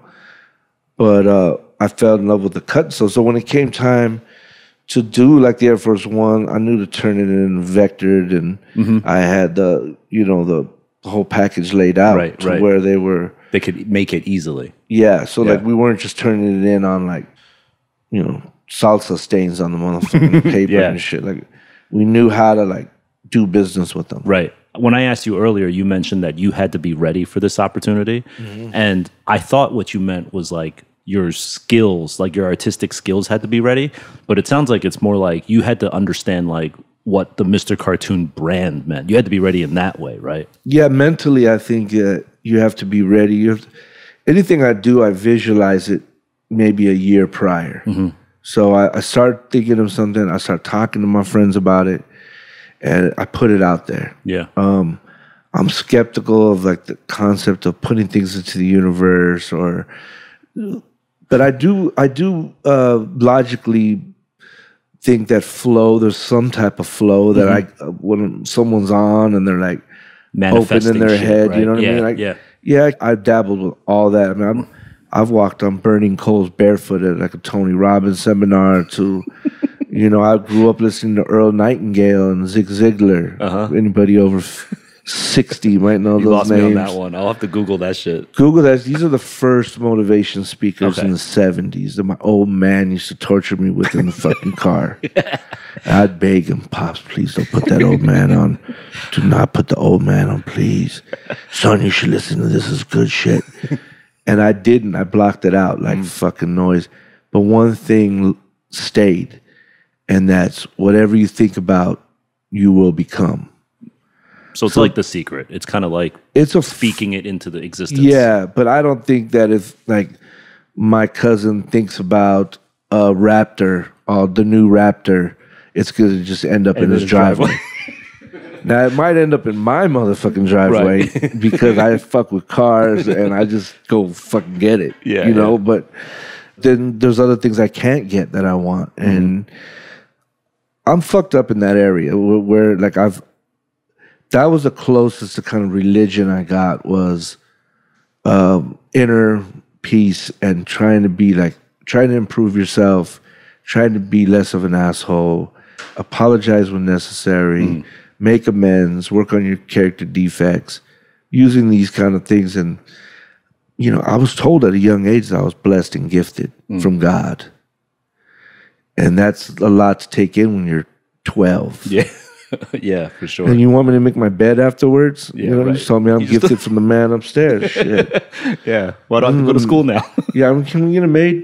but uh, I fell in love with the cut. So so when it came time to do like the Air Force One, I knew to turn it in vectored, and Mm-hmm. I had the you know the whole package laid out Right, to right. where they were. They could make it easily. Yeah, so Yeah. like we weren't just turning it in on like, you know, salsa stains on the motherfucking paper Yeah. and shit. Like we knew how to like do business with them. Right. When I asked you earlier, you mentioned that you had to be ready for this opportunity. Mm-hmm. And I thought what you meant was like your skills, like your artistic skills had to be ready. But it sounds like it's more like you had to understand like what the Mister Cartoon brand meant. You had to be ready in that way, right? Yeah, mentally, I think uh, you have to be ready. You have to, anything I do, I visualize it maybe a year prior. Mm-hmm. So I, I start thinking of something. I start talking to my friends about it, and I put it out there. Yeah. Um, I'm skeptical of like the concept of putting things into the universe, or, but I do, I do uh, logically think that flow. There's some type of flow that Mm-hmm. I uh, when someone's on and they're like open Manifesting in their shit, head. right? You know what yeah, I mean? Like, yeah. yeah, I dabbled with all that. I mean, I'm, I've walked on burning coals barefoot at like a Tony Robbins seminar. To, you know, I grew up listening to Earl Nightingale and Zig Ziglar. Uh-huh. Anybody over sixty might know You those lost names. me on that one. I'll have to Google that shit. Google that. These are the first motivation speakers Okay. in the seventies that my old man used to torture me with in the fucking car. I'd beg him, Pops, please don't put that old man on. Do not put the old man on, please. Son, you should listen to this. This is good shit. And I didn't. I blocked it out like fucking noise. But one thing stayed, and that's whatever you think about, you will become. So it's So- like The Secret. It's kind of like It's a f- speaking it into the existence. Yeah, but I don't think that if like my cousin thinks about a Raptor, uh, the new Raptor, it's gonna just end up in in his his driveway. driveway. Now it might end up in my motherfucking driveway Right. because I fuck with cars and I just go fucking get it. Yeah, you know. yeah. But then there's other things I can't get that I want, and I'm fucked up in that area where, where like I've. That was the closest to kind of religion I got was um, inner peace and trying to be like trying to improve yourself, trying to be less of an asshole, apologize when necessary, make amends, work on your character defects, using these kind of things. And you know, I was told at a young age that I was blessed and gifted from God, and that's a lot to take in when you're twelve. Yeah. Yeah, for sure. And you want me to make my bed afterwards? Yeah, you know, you right. just told me I'm You just- gifted from the man upstairs. Shit. Yeah. Why do I have to go to school now? Yeah, I'm, can we get a maid?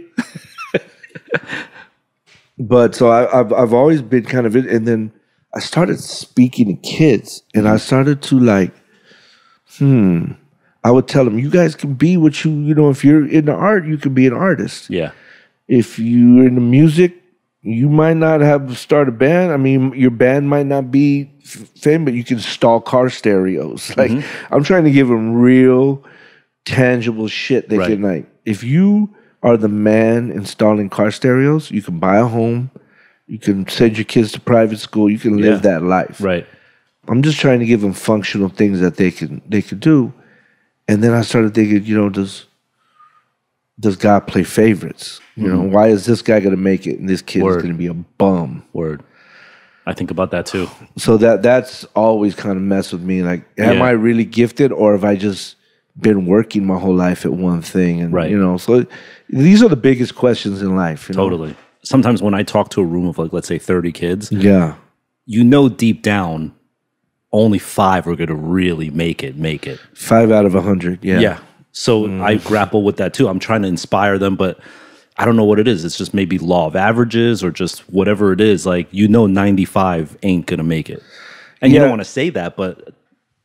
But so I, I've I've always been kind of it, and then I started speaking to kids, and I started to like, hmm. I would tell them, you guys can be what you you know. If you're into art, you can be an artist. Yeah. If you're into music, you might not have start a band. I mean, your band might not be f- famous, but you can install car stereos. Like, I'm trying to give them real, tangible shit. They Right. can like, if you are the man installing car stereos, you can buy a home, you can send your kids to private school, you can live Yeah. that life. Right. I'm just trying to give them functional things that they can they can do. And then I started thinking, you know, does does God play favorites? You know, why is this guy going to make it and this kid Word. is going to be a bum? Word. I think about that too. So that that's always kind of messed with me. Like, am Yeah. I really gifted, or have I just been working my whole life at one thing? And Right. you know, so these are the biggest questions in life. You know? Totally. Sometimes when I talk to a room of like, let's say thirty kids, Yeah. you know deep down, only five are going to really make it, make it. Five out of a hundred. Yeah. Yeah. So I grapple with that too. I'm trying to inspire them, but I don't know what it is. It's just maybe law of averages or just whatever it is. Like, you know, ninety-five ain't going to make it. And you Yeah. don't want to say that, but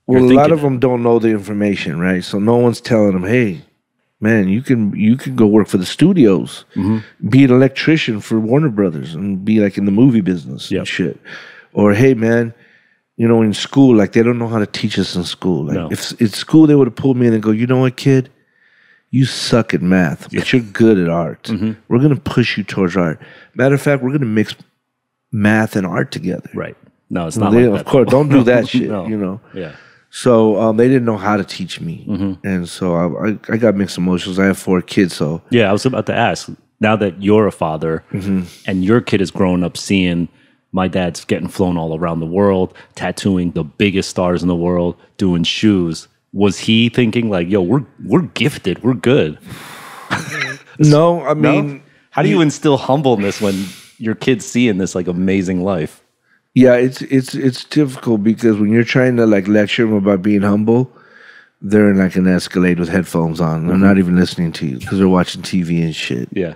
Well, you're a lot of it. them don't know the information, right? So no one's telling them, hey, man, you can you can go work for the studios, mm-hmm. be an electrician for Warner Brothers, and be like in the movie business yep. and shit. Or hey, man, you know, in school, like they don't know how to teach us in school. Like no. if in school they would have pulled me in and go, you know what, kid, you suck at math, but yeah. you're good at art. Mm-hmm. We're gonna push you towards art. Matter of fact, we're gonna mix math and art together. Right? No, it's not. They, like of that, course, don't do that shit. No. You know. Yeah. So um, they didn't know how to teach me, mm-hmm. and so I, I, I got mixed emotions. I have four kids, so yeah. I was about to ask. Now that you're a father, mm-hmm. and your kid is growing up seeing my dad's getting flown all around the world, tattooing the biggest stars in the world, doing shoes. Was he thinking like, "Yo, we're we're gifted, we're good"? No, I mean, no? How do you instill humbleness when your kid's seeing this like amazing life? Yeah, it's it's it's difficult because when you're trying to like lecture them about being humble, they're in like an Escalade with headphones on. They're mm-hmm. not even listening to you because they're watching T V and shit. Yeah,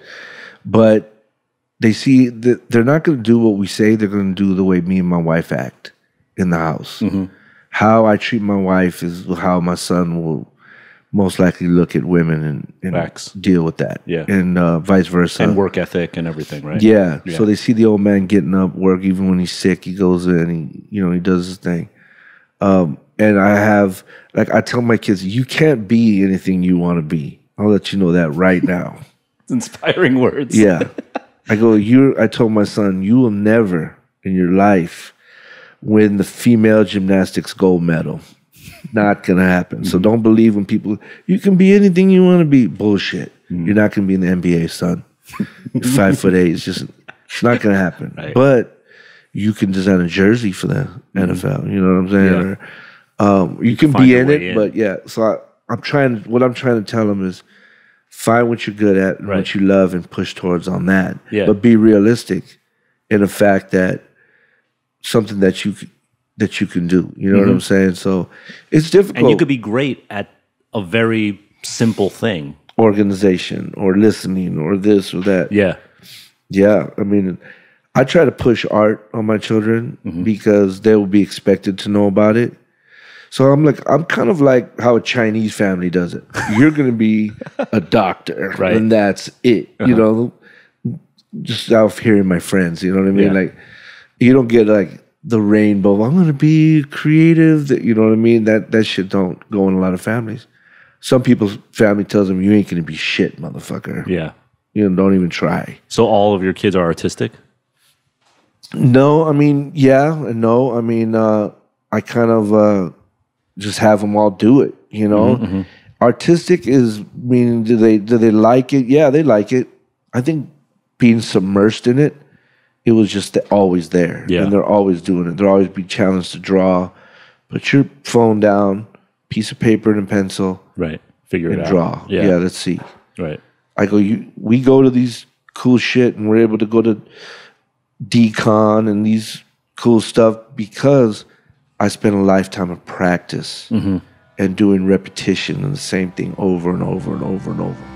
but they see that they're not going to do what we say. They're going to do the way me and my wife act in the house. Mm-hmm. How I treat my wife is how my son will most likely look at women and, and deal with that. Yeah, and uh, vice versa. And work ethic and everything, right? Yeah. yeah. So they see the old man getting up, work even when he's sick. He goes in, he you know he does his thing. Um, and I have like I tell my kids, you can't be anything you want to be. I'll let you know that right now. It's inspiring words. Yeah. I go. You. I told my son, you will never in your life win the female gymnastics gold medal. Not gonna happen. So don't believe when people, you can be anything you want to be. Bullshit. Mm. You're not gonna be in the N B A, son. Five foot eight. It's just, it's not gonna happen. Right. But you can design a jersey for the mm. N F L. You know what I'm saying? Yeah. Or, um, you can be in it, in. But yeah. So I, I'm trying. What I'm trying to tell them is, find what you're good at and right. what you love, and push towards on that. Yeah. But be realistic in the fact that something that you that you can do. You know mm-hmm. what I'm saying? So it's difficult. And you could be great at a very simple thing. Organization or listening or this or that. Yeah. Yeah. I mean, I try to push art on my children mm-hmm. because they will be expected to know about it. So I'm like, I'm kind of like how a Chinese family does it. You're going to be a doctor, right. and that's it. Uh-huh. You know, just out of hearing my friends, you know what I mean? Yeah. Like, you don't get like the rainbow. I'm going to be creative. That you know what I mean? That that shit don't go in a lot of families. Some people's family tells them you ain't going to be shit, motherfucker. Yeah, you know, don't even try. So all of your kids are artistic? No, I mean, yeah, and no. I mean, uh, I kind of uh, just have them all do it. You know, mm-hmm, mm-hmm. Artistic is meaning do they do they like it? Yeah, they like it. I think being submersed in it. It was just always there. Yeah. And they're always doing it. They're always be challenged to draw. Put your phone down, piece of paper and a pencil. Right. Figure it and out. draw. Yeah. yeah, let's see. Right. I go, you. we go to these cool shit and we're able to go to decon and these cool stuff because I spent a lifetime of practice mm-hmm. and doing repetition and the same thing over and over and over and over.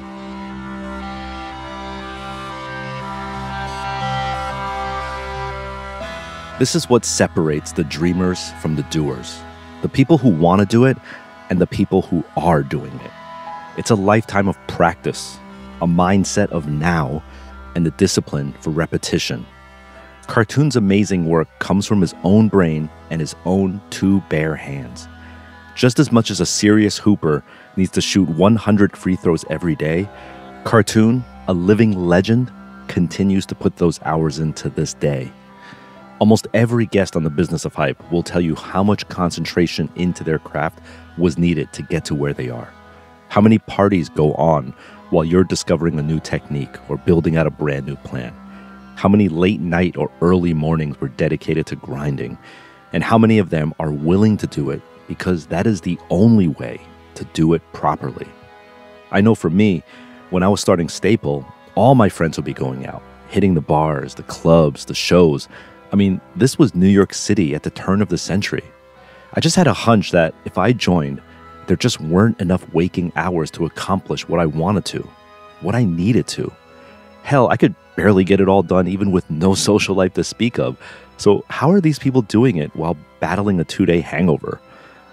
This is what separates the dreamers from the doers, the people who want to do it and the people who are doing it. It's a lifetime of practice, a mindset of now, and the discipline for repetition. Cartoon's amazing work comes from his own brain and his own two bare hands. Just as much as a serious hooper needs to shoot one hundred free throws every day, Cartoon, a living legend, continues to put those hours in to this day. Almost every guest on the Business of Hype will tell you how much concentration into their craft was needed to get to where they are. How many parties go on while you're discovering a new technique or building out a brand new plan? How many late night or early mornings were dedicated to grinding? And how many of them are willing to do it because that is the only way to do it properly? I know for me, when I was starting Staple, all my friends would be going out, hitting the bars, the clubs, the shows. I mean, this was New York City at the turn of the century. I just had a hunch that if I joined, there just weren't enough waking hours to accomplish what I wanted to, what I needed to. Hell, I could barely get it all done even with no social life to speak of. So how are these people doing it while battling a two-day hangover?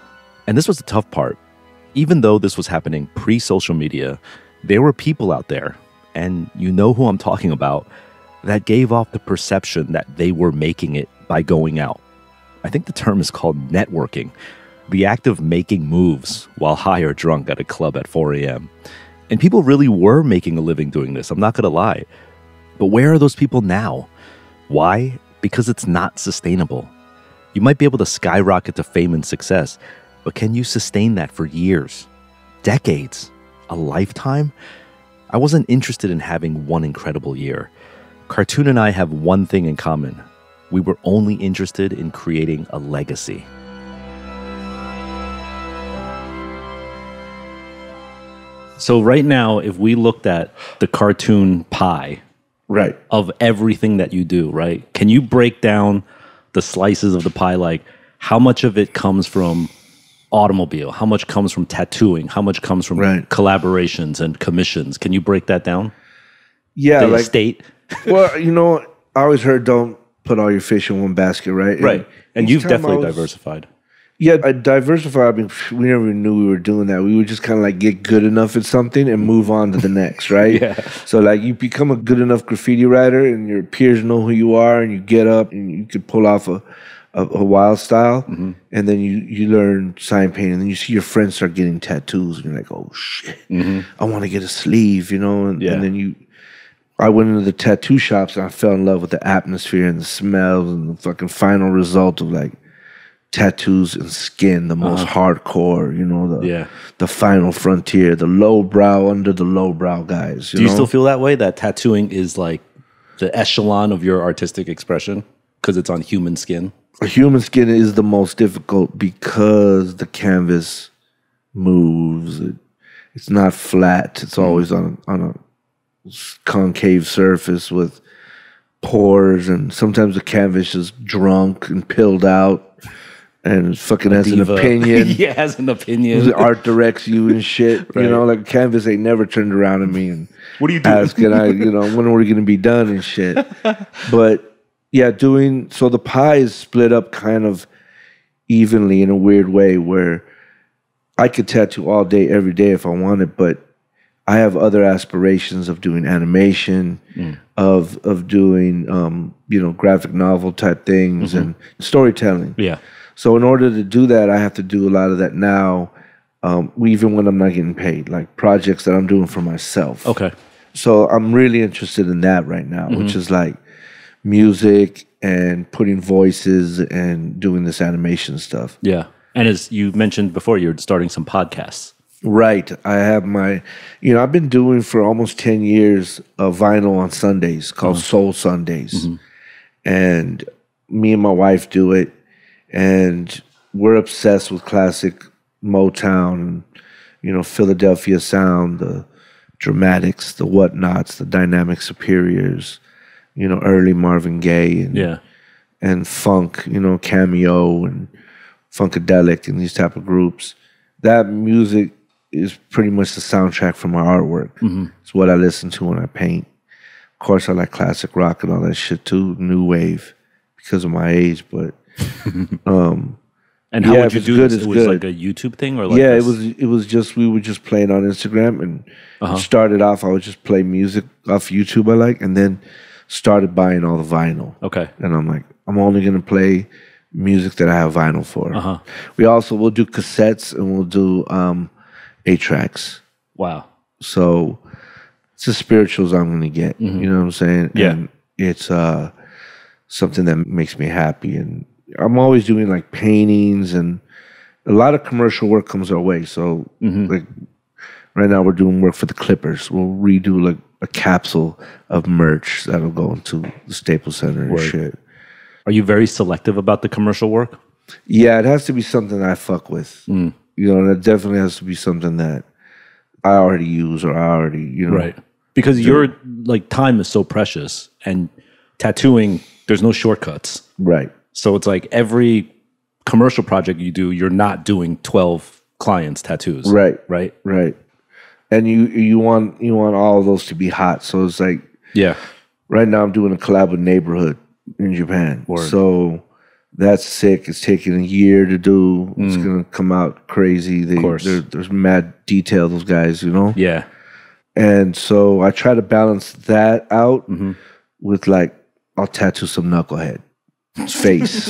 And this was the tough part. Even though this was happening pre-social media, there were people out there, and you know who I'm talking about, that gave off the perception that they were making it by going out. I think the term is called networking, the act of making moves while high or drunk at a club at four a.m. And people really were making a living doing this, I'm not going to lie. But where are those people now? Why? Because it's not sustainable. You might be able to skyrocket to fame and success, but can you sustain that for years, decades, a lifetime? I wasn't interested in having one incredible year. Cartoon and I have one thing in common. We were only interested in creating a legacy. So right now, if we looked at the cartoon pie, right, of everything that you do, right? Can you break down the slices of the pie? Like, how much of it comes from automobile? How much comes from tattooing? How much comes from right. collaborations and commissions? Can you break that down? Yeah, the like estate. Well, you know, I always heard don't put all your fish in one basket, right? Right. And, and you've definitely was, diversified. Yeah, I diversified. I mean, we never knew we were doing that. We would just kind of like get good enough at something and move on to the next, right? Yeah. So like you become a good enough graffiti writer and your peers know who you are and you get up and you could pull off a, a, a wild style. Mm-hmm. And then you, you learn sign painting and then you see your friends start getting tattoos and you're like, oh shit, mm-hmm. I want to get a sleeve, you know? And, yeah. and then you... I went into the tattoo shops and I fell in love with the atmosphere and the smells and the fucking final result of like tattoos and skin, the most uh-huh. hardcore, you know, the yeah. the final frontier, the low brow under the low brow guys. You Do you know? still feel that way, that tattooing is like the echelon of your artistic expression because it's on human skin? A human skin is the most difficult because the canvas moves. It, it's not flat. It's mm. always on on a concave surface with pores, and sometimes the canvas is drunk and pilled out and fucking has an opinion. Yeah, has an opinion. The art directs you and shit. Right. You know, like canvas ain't never turned around at me and what are you doing? Asking, I, you know, when are we going to be done and shit. But yeah, doing, so the pie is split up kind of evenly in a weird way where I could tattoo all day, every day if I wanted, but I have other aspirations of doing animation, mm. of of doing um, you know, graphic novel type things mm-hmm. and storytelling. Yeah. So in order to do that, I have to do a lot of that now, um, even when I'm not getting paid, like projects that I'm doing for myself. Okay. So I'm really interested in that right now, mm-hmm. which is like music and putting voices and doing this animation stuff. Yeah. And as you mentioned before, you're starting some podcasts. Right. I have my, you know, I've been doing for almost ten years a vinyl on Sundays called mm-hmm. Soul Sundays. Mm-hmm. And me and my wife do it. And we're obsessed with classic Motown, and, you know, Philadelphia sound, the dramatics, the whatnots, the dynamic superiors, you know, early Marvin Gaye and, yeah. and funk, you know, Cameo and Funkadelic and these type of groups. That music is pretty much the soundtrack for my artwork. Mm-hmm. It's what I listen to when I paint. Of course, I like classic rock and all that shit too, new wave, because of my age. But um, and how yeah, would you do good, this? It was good. like a YouTube thing, or like yeah, this? it was. It was just we were just playing on Instagram, and uh-huh. it started off. I would just play music off YouTube I like, and then started buying all the vinyl. Okay, and I'm like, I'm only gonna play music that I have vinyl for. Uh-huh. We also will do cassettes and we'll do um, eight tracks. Wow! So it's the spirituals I'm going to get. Mm-hmm. You know what I'm saying? Yeah. And it's uh, something that makes me happy, and I'm always doing like paintings, and a lot of commercial work comes our way. So mm-hmm. like right now we're doing work for the Clippers. We'll redo like a capsule of merch that'll go into the Staples Center and Word. shit. Are you very selective about the commercial work? Yeah, it has to be something I fuck with. Mm. You know, and it definitely has to be something that I already use or I already, you know. Right. Because do. your like time is so precious, and tattooing, there's no shortcuts. Right. So it's like every commercial project you do, you're not doing twelve clients' tattoos. Right. Right. Right. And you you want you want all of those to be hot. So it's like, yeah. Right now I'm doing a collab with Neighborhood in Japan. Word. So That's sick. It's taking a year to do. It's Mm. gonna come out crazy. They, Of course. There's mad detail. Those guys, you know. Yeah. And so I try to balance that out Mm-hmm. with like I'll tattoo some knucklehead face.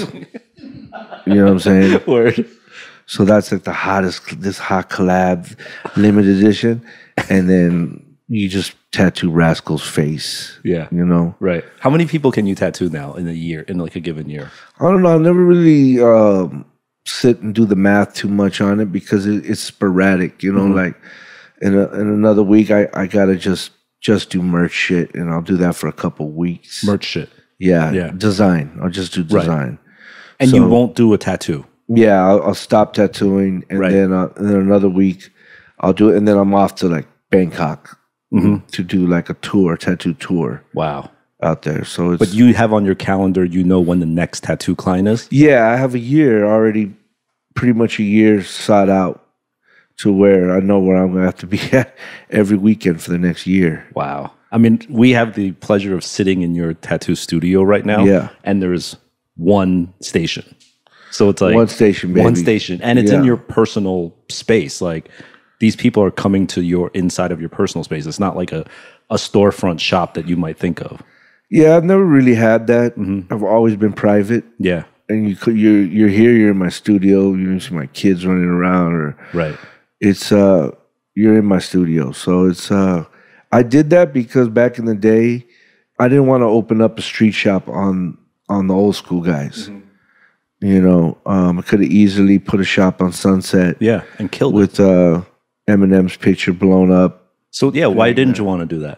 You know what I'm saying? Word. So that's like the hottest, this hot collab, limited edition, and then you just tattoo Rascal's face. Yeah. You know. Right. How many people can you tattoo now in a year, in like a given year? I don't know. I never really um, sit and do the math too much on it because it, it's sporadic. You know, Mm-hmm. like in a, in another week, I, I gotta just just do merch shit, and I'll do that for a couple weeks. Merch shit. Yeah, Yeah. design. I'll just do design. And So- you won't do a tattoo. Yeah, I'll, I'll stop tattooing, and Right. then uh, and then another week, I'll do it, and then I'm off to like Bangkok Mm-hmm. to do like a tour, tattoo tour Wow. out there. So it's But you have on your calendar, you know when the next tattoo client is? yeah, I have a year already, pretty much a year sought out to where I know where I'm gonna have to be at every weekend for the next year. Wow. I mean, we have the pleasure of sitting in your tattoo studio right now. Yeah. And there's one station. So it's like One station, baby. one station. And it's in Yeah. your personal space. Like these people are coming to your inside of your personal space. It's not like a, a storefront shop that you might think of. Yeah, I've never really had that. Mm-hmm. I've always been private. Yeah. And you could, you're you're here, you're in my studio. You don't see my kids running around, or Right. it's uh you're in my studio. So it's uh I did that because back in the day, I didn't want to open up a street shop on on the old school guys. Mm-hmm. You know, um, I could have easily put a shop on Sunset Yeah. And killed it. with uh, Eminem's picture blown up. So yeah, why didn't you want to do that?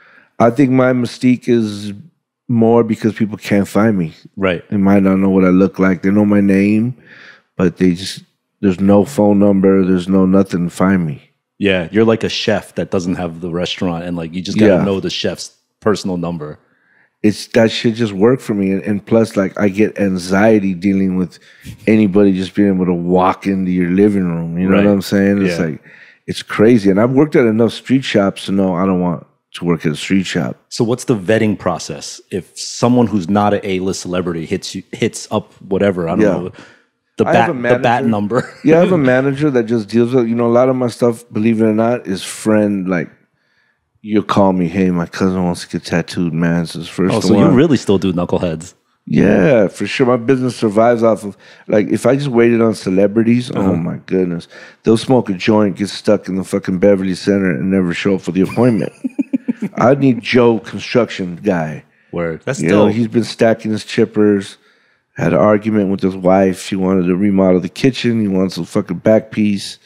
I think my mystique is more because people can't find me. Right. They might not know what I look like. They know my name, but they just there's no phone number. There's no nothing to find me. Yeah. You're like a chef that doesn't have the restaurant and like you just gotta Yeah. know the chef's personal number. It's that should just work for me, and, and plus, like I get anxiety dealing with anybody just being able to walk into your living room. You know Right. what I'm saying? It's Yeah. like it's crazy, and I've worked at enough street shops to know I don't want to work at a street shop. So what's the vetting process if someone who's not an A-list celebrity hits you hits up whatever, I don't Yeah. know, the I bat have a the bat manager. number. Yeah, I have a manager that just deals with, you know, a lot of my stuff, believe it or not, is friend. Like, you'll call me, hey, my cousin wants to get tattooed, man. It's his first Oh, so one. you really still do knuckleheads. Yeah, for sure. My business survives off of, like, if I just waited on celebrities, Uh-huh. oh my goodness. They'll smoke a joint, get stuck in the fucking Beverly Center, and never show up for the appointment. I need Joe, construction guy. Word. That's You know, dope. he's been stacking his chippers. Had an argument with his wife. She wanted to remodel the kitchen. He wants a fucking back piece.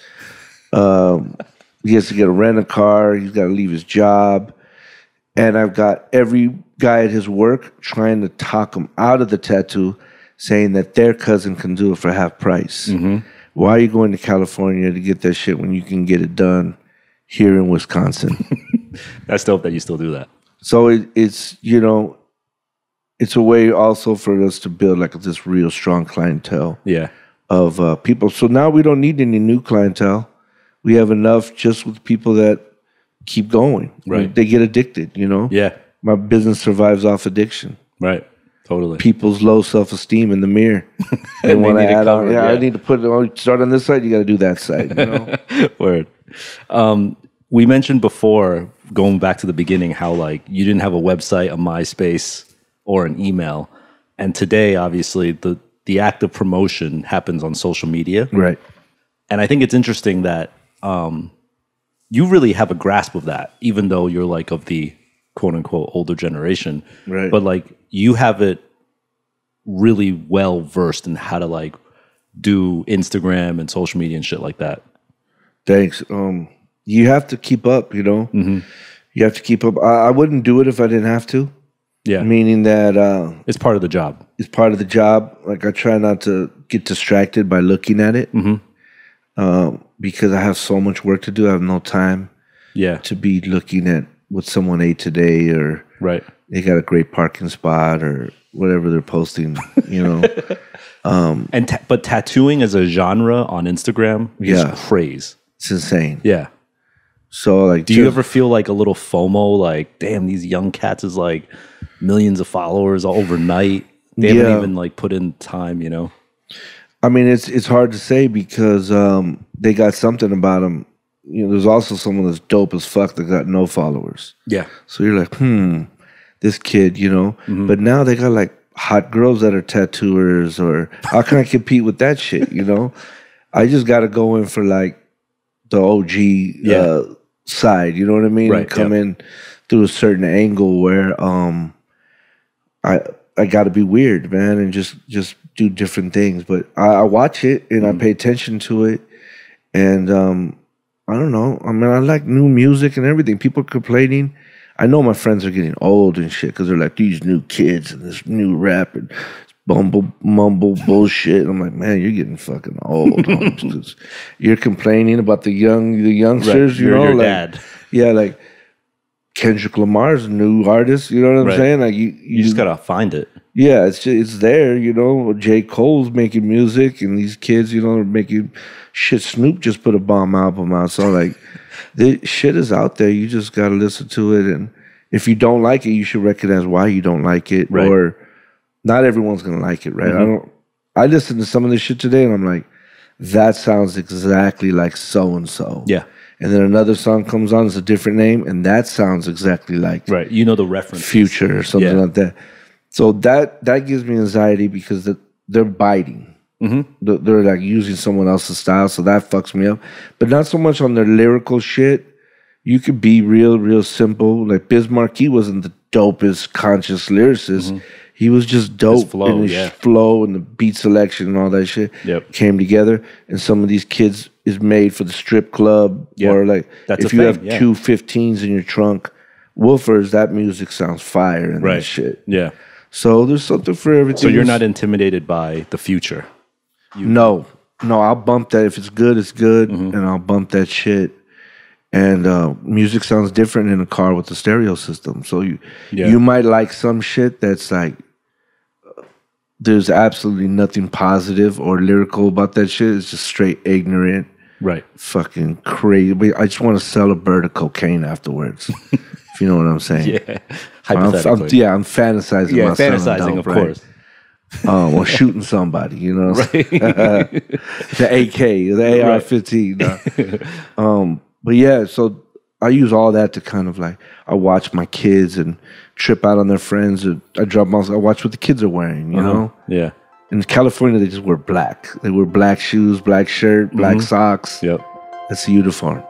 Um, he has to get a rent a car. He's got to leave his job. And I've got every guy at his work trying to talk him out of the tattoo, saying that their cousin can do it for half price. Mm-hmm. Why are you going to California to get that shit when you can get it done here in Wisconsin? That's dope that you still do that. So it, it's, you know, it's a way also for us to build like this real strong clientele Yeah. of uh, people. So now we don't need any new clientele. We have enough just with people that keep going. Right. They get addicted, you know? Yeah. My business survives off addiction. Right. Totally. People's low self-esteem in the mirror. They They want to need it add on, covered, yeah, I yeah. need to put it on, start on this side, you got to do that side, you know? Word. Um, we mentioned before, going back to the beginning, how like you didn't have a website, a MySpace, or an email. And today, obviously, the the act of promotion happens on social media. Right. And I think it's interesting that um, you really have a grasp of that, even though you're like of the quote unquote older generation. Right. But like you have it really well versed in how to like do Instagram and social media and shit like that. Thanks. Um, you have to keep up, you know? Mm-hmm. You have to keep up. I, I wouldn't do it if I didn't have to. Yeah. Meaning that uh, It's part of the job. it's part of the job. Like I try not to get distracted by looking at it Mm-hmm. um, because I have so much work to do. I have no time Yeah. to be looking at what someone ate today, or Right. they got a great parking spot, or whatever they're posting. You know, And ta- but tattooing as a genre on Instagram is Yeah. craze. it's insane. Yeah. So like, Do you just- ever feel like a little FOMO, like, damn, these young cats is like millions of followers overnight? They yeah. haven't even like put in time, you know? I mean, it's it's hard to say because um, they got something about them. You know, there's also someone that's dope as fuck that got no followers. Yeah. So you're like, hmm, this kid, you know. Mm-hmm. But now they got like hot girls that are tattooers, or how can I compete with that shit? You know, I just got to go in for like the O G yeah. uh, side. You know what I mean? Right. And come yeah. in through a certain angle where um, I I got to be weird, man, and just just. do different things, but I, I watch it and mm. I pay attention to it, and um, I don't know. I mean, I like new music and everything. People complaining. I know my friends are getting old and shit because they're like these new kids and this new rap and bumble mumble bullshit. And I'm like, man, you're getting fucking old. Because you're complaining about the young, the youngsters. Right. You you're know, your like, dad. Yeah, like Kendrick Lamar's a new artist. You know what I'm right. saying? Like you, you, you just gotta find it. Yeah, it's just, it's there, you know. J. Cole's making music, and these kids, you know, are making shit. Snoop just put a bomb album out, so like, the shit is out there. You just gotta listen to it, and if you don't like it, you should recognize why you don't like it. Right. Or not everyone's gonna like it, right? Mm-hmm. I don't. I listened to some of this shit today, and I'm like, that sounds exactly like so and so. Yeah. And then another song comes on, it's a different name, and that sounds exactly like right. You know the reference, Future or something yeah. like that. So that that gives me anxiety because the, they're biting. Mm-hmm. They're, they're like using someone else's style, so that fucks me up. But not so much on their lyrical shit. You could be real, real simple. Like Biz Markie wasn't the dopest conscious lyricist. Mm-hmm. He was just dope. His flow, and his yeah. flow and the beat selection and all that shit yep. came together. And some of these kids is made for the strip club yep. or like That's if you thing, have yeah. two fifteens in your trunk, woofers, that music sounds fire and right. that shit. Yeah. So there's something for everything. So you're not intimidated by the future? You no. No, I'll bump that. If it's good, it's good. Mm-hmm. And I'll bump that shit. And uh, music sounds different in a car with the stereo system. So you yeah. you might like some shit that's like, uh, there's absolutely nothing positive or lyrical about that shit. It's just straight ignorant. Right. Fucking crazy. I just want to sell a bird of cocaine afterwards. If you know what I'm saying. Yeah. Hypothetically. I'm, I'm, yeah, I'm fantasizing yeah, myself. fantasizing, dope, of right? course. Um, or shooting somebody, you know. Right. The A K, the A R fifteen. Right. Um, but yeah, so I use all that to kind of like, I watch my kids and trip out on their friends. And I drop them off, I watch what the kids are wearing, you uh-huh. know? Yeah. In California, they just wear black. They wear black shoes, black shirt, black mm-hmm. socks. Yep. That's the uniform.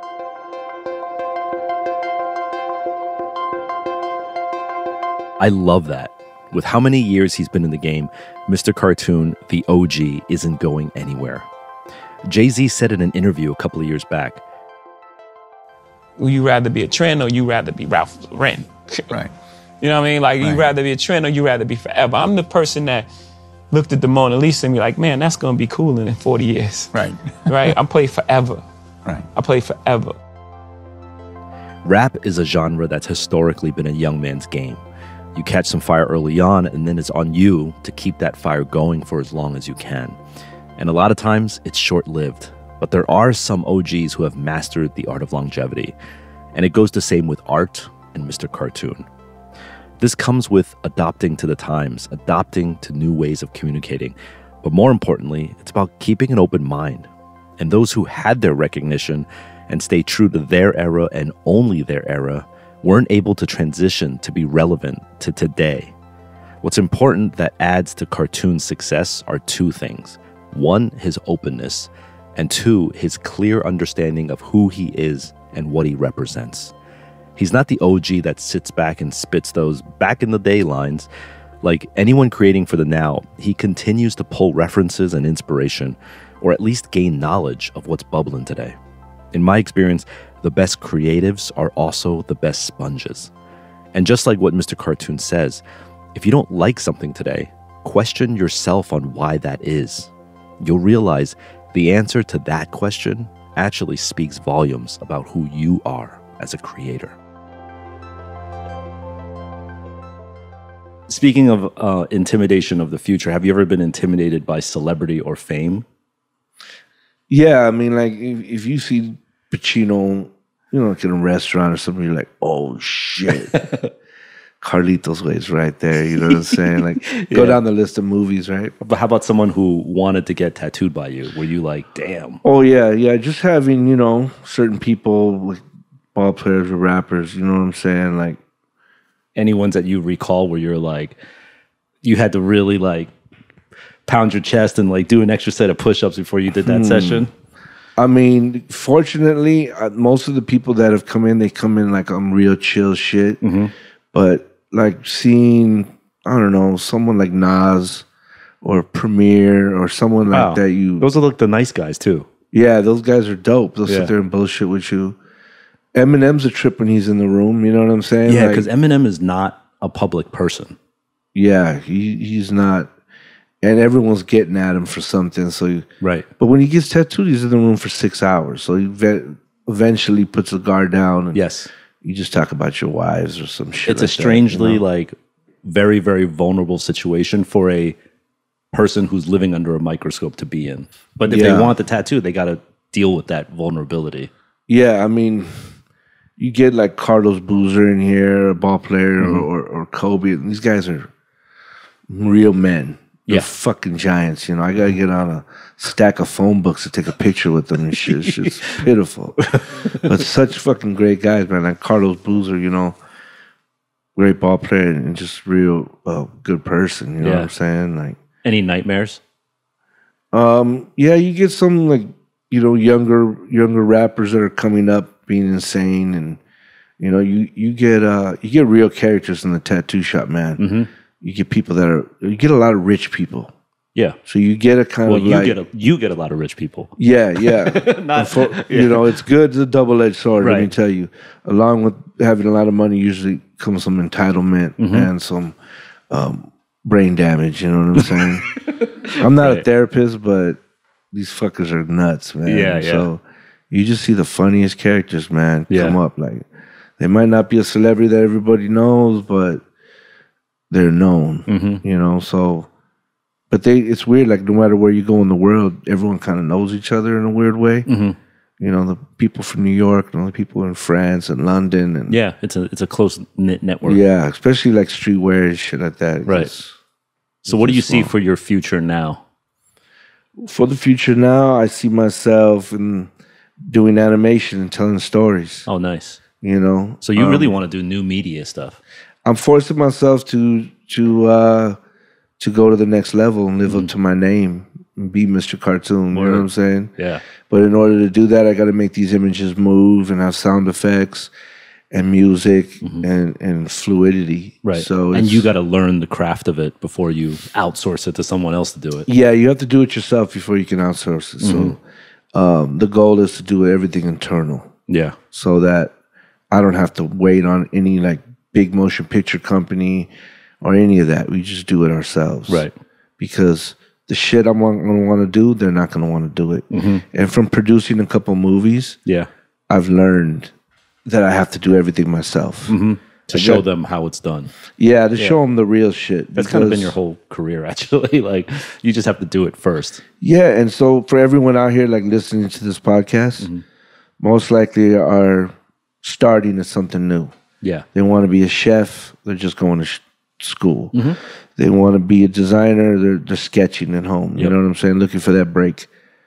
I love that. With how many years he's been in the game, Mister Cartoon, the O G, isn't going anywhere. Jay-Z said in an interview a couple of years back, would you rather be a trend or you rather be Ralph Lauren? Right. You know what I mean? Like, right. you rather be a trend or you rather be forever. I'm the person that looked at the Mona Lisa and be like, man, that's going to be cool in forty years. Right. Right? I play forever. Right. I play forever. Rap is a genre that's historically been a young man's game. You catch some fire early on, and then it's on you to keep that fire going for as long as you can. And a lot of times, it's short-lived. But there are some O Gs who have mastered the art of longevity. And it goes the same with art and Mister Cartoon. This comes with adopting to the times, adopting to new ways of communicating. But more importantly, it's about keeping an open mind. And those who had their recognition and stayed true to their era and only their era weren't able to transition to be relevant to today. What's important that adds to Cartoon's success are two things. One, his openness, and two, his clear understanding of who he is and what he represents. He's not the O G that sits back and spits those back in the day lines. Like anyone creating for the now, he continues to pull references and inspiration, or at least gain knowledge of what's bubbling today. In my experience, the best creatives are also the best sponges. And just like what Mister Cartoon says, if you don't like something today, question yourself on why that is. You'll realize the answer to that question actually speaks volumes about who you are as a creator. Speaking of uh, intimidation of the future, have you ever been intimidated by celebrity or fame? Yeah, I mean, like, if, if you see Pacino, you know, like in a restaurant or something, you're like, oh, shit. Carlitos Way's right there. You know what I'm saying? Like, yeah. Go down the list of movies, right? But how about someone who wanted to get tattooed by you? Were you like, damn? Oh, yeah, yeah. Just having, you know, certain people, like ball players or rappers, you know what I'm saying? Like, any ones that you recall where you're like, you had to really like pound your chest and like do an extra set of push-ups before you did that hmm. session? I mean, fortunately, uh, most of the people that have come in, they come in like on real chill shit. Mm-hmm. But like seeing, I don't know, someone like Nas or Premier or someone like wow. that, you those are like the nice guys too. Yeah, those guys are dope. They'll yeah. sit there and bullshit with you. Eminem's a trip when he's in the room. You know what I'm saying? Yeah, because like, Eminem is not a public person. Yeah, he he's not, and everyone's getting at him for something. So he, right, but when he gets tattooed, he's in the room for six hours. So he ve- eventually puts the guard down. And yes. You just talk about your wives or some shit. It's like a strangely that, you know? like very, very vulnerable situation for a person who's living under a microscope to be in. But if yeah. they want the tattoo, they got to deal with that vulnerability. Yeah, I mean, you get like Carlos Boozer in here, a ball player, mm-hmm. or, or, or Kobe. These guys are real men. They're yeah. fucking giants. You know, I got to get on a stack of phone books to take a picture with them and shit. It's just pitiful. But such fucking great guys, man. Like Carlos Boozer, you know, great ball player and just real uh, good person. You know yeah. what I'm saying? Like, any nightmares? Um, yeah, you get some like, you know, younger younger rappers that are coming up being insane, and you know, you you get uh you get real characters in the tattoo shop, man. Mm-hmm. You get people that are you get a lot of rich people. Yeah. So you get a kind well, of you like, get a you get a lot of rich people. Yeah, yeah. Not, for, yeah. You know, it's good. It's a double edged sword. Right. Let me tell you. Along with having a lot of money, usually comes some entitlement mm-hmm. and some um, brain damage. You know what I'm saying? I'm not right. a therapist, but these fuckers are nuts, man. Yeah, yeah. So you just see the funniest characters, man, yeah. come up. Like they might not be a celebrity that everybody knows, but they're known. Mm-hmm. You know, so. But they, it's weird, like no matter where you go in the world, everyone kind of knows each other in a weird way. Mm-hmm. You know, the people from New York, and the people in France and London. And yeah, it's a it's a close-knit network. Yeah, especially like streetwear and shit like that. Right. It's, so what do you small. see for your future now? For the future now, I see myself in doing animation and telling stories. Oh, nice. You know? So you um, really want to do new media stuff? I'm forcing myself to... to uh, to go to the next level and live mm-hmm. up to my name and be Mister Cartoon. Word. You know what I'm saying? Yeah. But in order to do that, I got to make these images move and have sound effects and music mm-hmm. and, and fluidity. Right. So and you got to learn the craft of it before you outsource it to someone else to do it. Yeah, you have to do it yourself before you can outsource it. Mm-hmm. So um, the goal is to do everything internal. Yeah. So that I don't have to wait on any like big motion picture company or any of that. We just do it ourselves. Right. Because the shit I'm going to want to do, they're not going to want to do it. Mm-hmm. And from producing a couple movies, yeah, I've learned that I have to do everything myself. Mm-hmm. To show them how it's done. Yeah, to yeah. show them the real shit. That's kind of been your whole career, actually. Like, you just have to do it first. Yeah, and so for everyone out here, like, listening to this podcast, mm-hmm. most likely are starting at something new. Yeah. They want to be a chef. They're just going to sh- school. Mm-hmm. They want to be a designer. They're, they're sketching at home. Yep. You know what I'm saying? Looking for that break.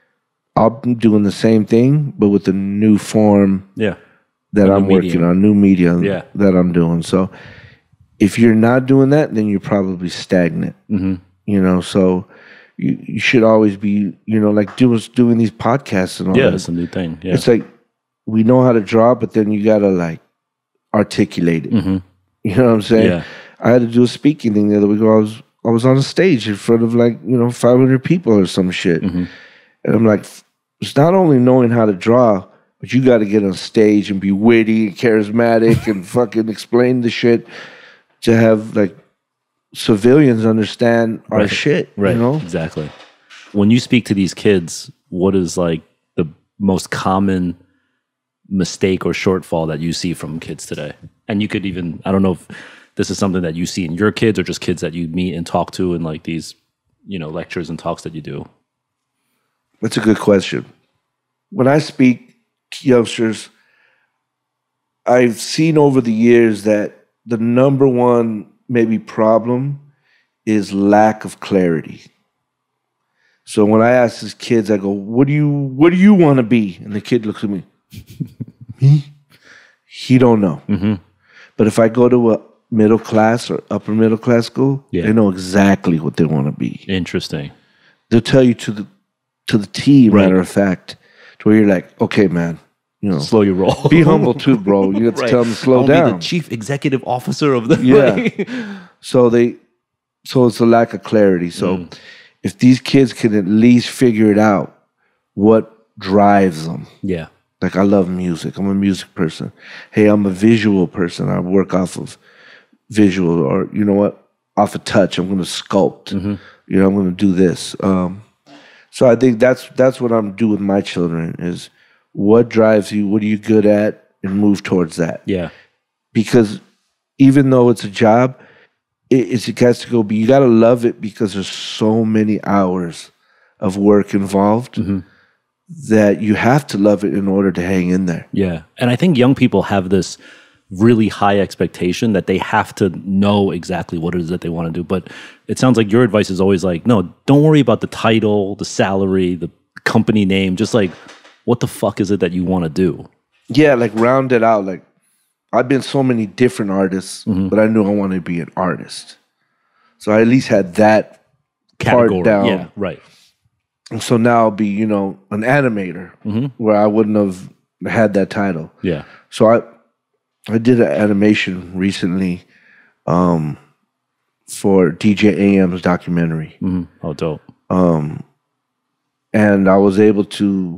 I'm doing the same thing, but with a new form yeah. that I'm working medium. on, new media yeah. that I'm doing. So if you're not doing that, then you're probably stagnant. Mm-hmm. You know, so you, you should always be, you know, like doing, doing these podcasts and all yeah, that. That's a new thing. Yeah. It's like we know how to draw, but then you got to like articulate it. Mm-hmm. You know what I'm saying? Yeah. I had to do a speaking thing the other week. I was I was on a stage in front of like, you know, five hundred people or some shit. Mm-hmm. And I'm like, it's not only knowing how to draw, but you got to get on stage and be witty and charismatic and fucking explain the shit to have like civilians understand our right. shit. Right. You know? Exactly. When you speak to these kids, what is like the most common mistake or shortfall that you see from kids today? And you could even, I don't know if this is something that you see in your kids or just kids that you meet and talk to in like these, you know, lectures and talks that you do. That's a good question. When I speak to youngsters, I've seen over the years that the number one maybe problem is lack of clarity. So when I ask these kids, I go, "What do you what do you want to be?" And the kid looks at me. Me? He don't know. Mm-hmm. But if I go to a middle class or upper middle class school, yeah. they know exactly what they want to be. Interesting. They'll tell you to the to the T, right. matter of fact, to where you're like, okay, man, you know, slow your roll. Be humble too, bro. You have to right. tell them to slow I'll down. Be the chief executive officer of the yeah. so they, so it's a lack of clarity. So mm. if these kids can at least figure it out, what drives them? Yeah. Like, I love music. I'm a music person. Hey, I'm a visual person. I work off of visual, or you know what, off of touch. I'm going to sculpt. Mm-hmm. You know, I'm going to do this. Um, so I think that's that's what I'm doing with my children is what drives you, what are you good at, and move towards that. Yeah. Because even though it's a job, it, it's it has to go. But you got to love it because there's so many hours of work involved. Mm-hmm. That you have to love it in order to hang in there. Yeah. And I think young people have this really high expectation that they have to know exactly what it is that they want to do. But it sounds like your advice is always like, no, don't worry about the title, the salary, the company name. Just like, what the fuck is it that you want to do? Yeah, like round it out. Like, I've been so many different artists, mm-hmm. but I knew I wanted to be an artist. So I at least had that category part down. Yeah, right. And so now I'll be, you know, an animator, mm-hmm. where I wouldn't have had that title. Yeah. So I I did an animation recently um, for D J A M's documentary. Mm-hmm. Oh, dope. Um, and I was able to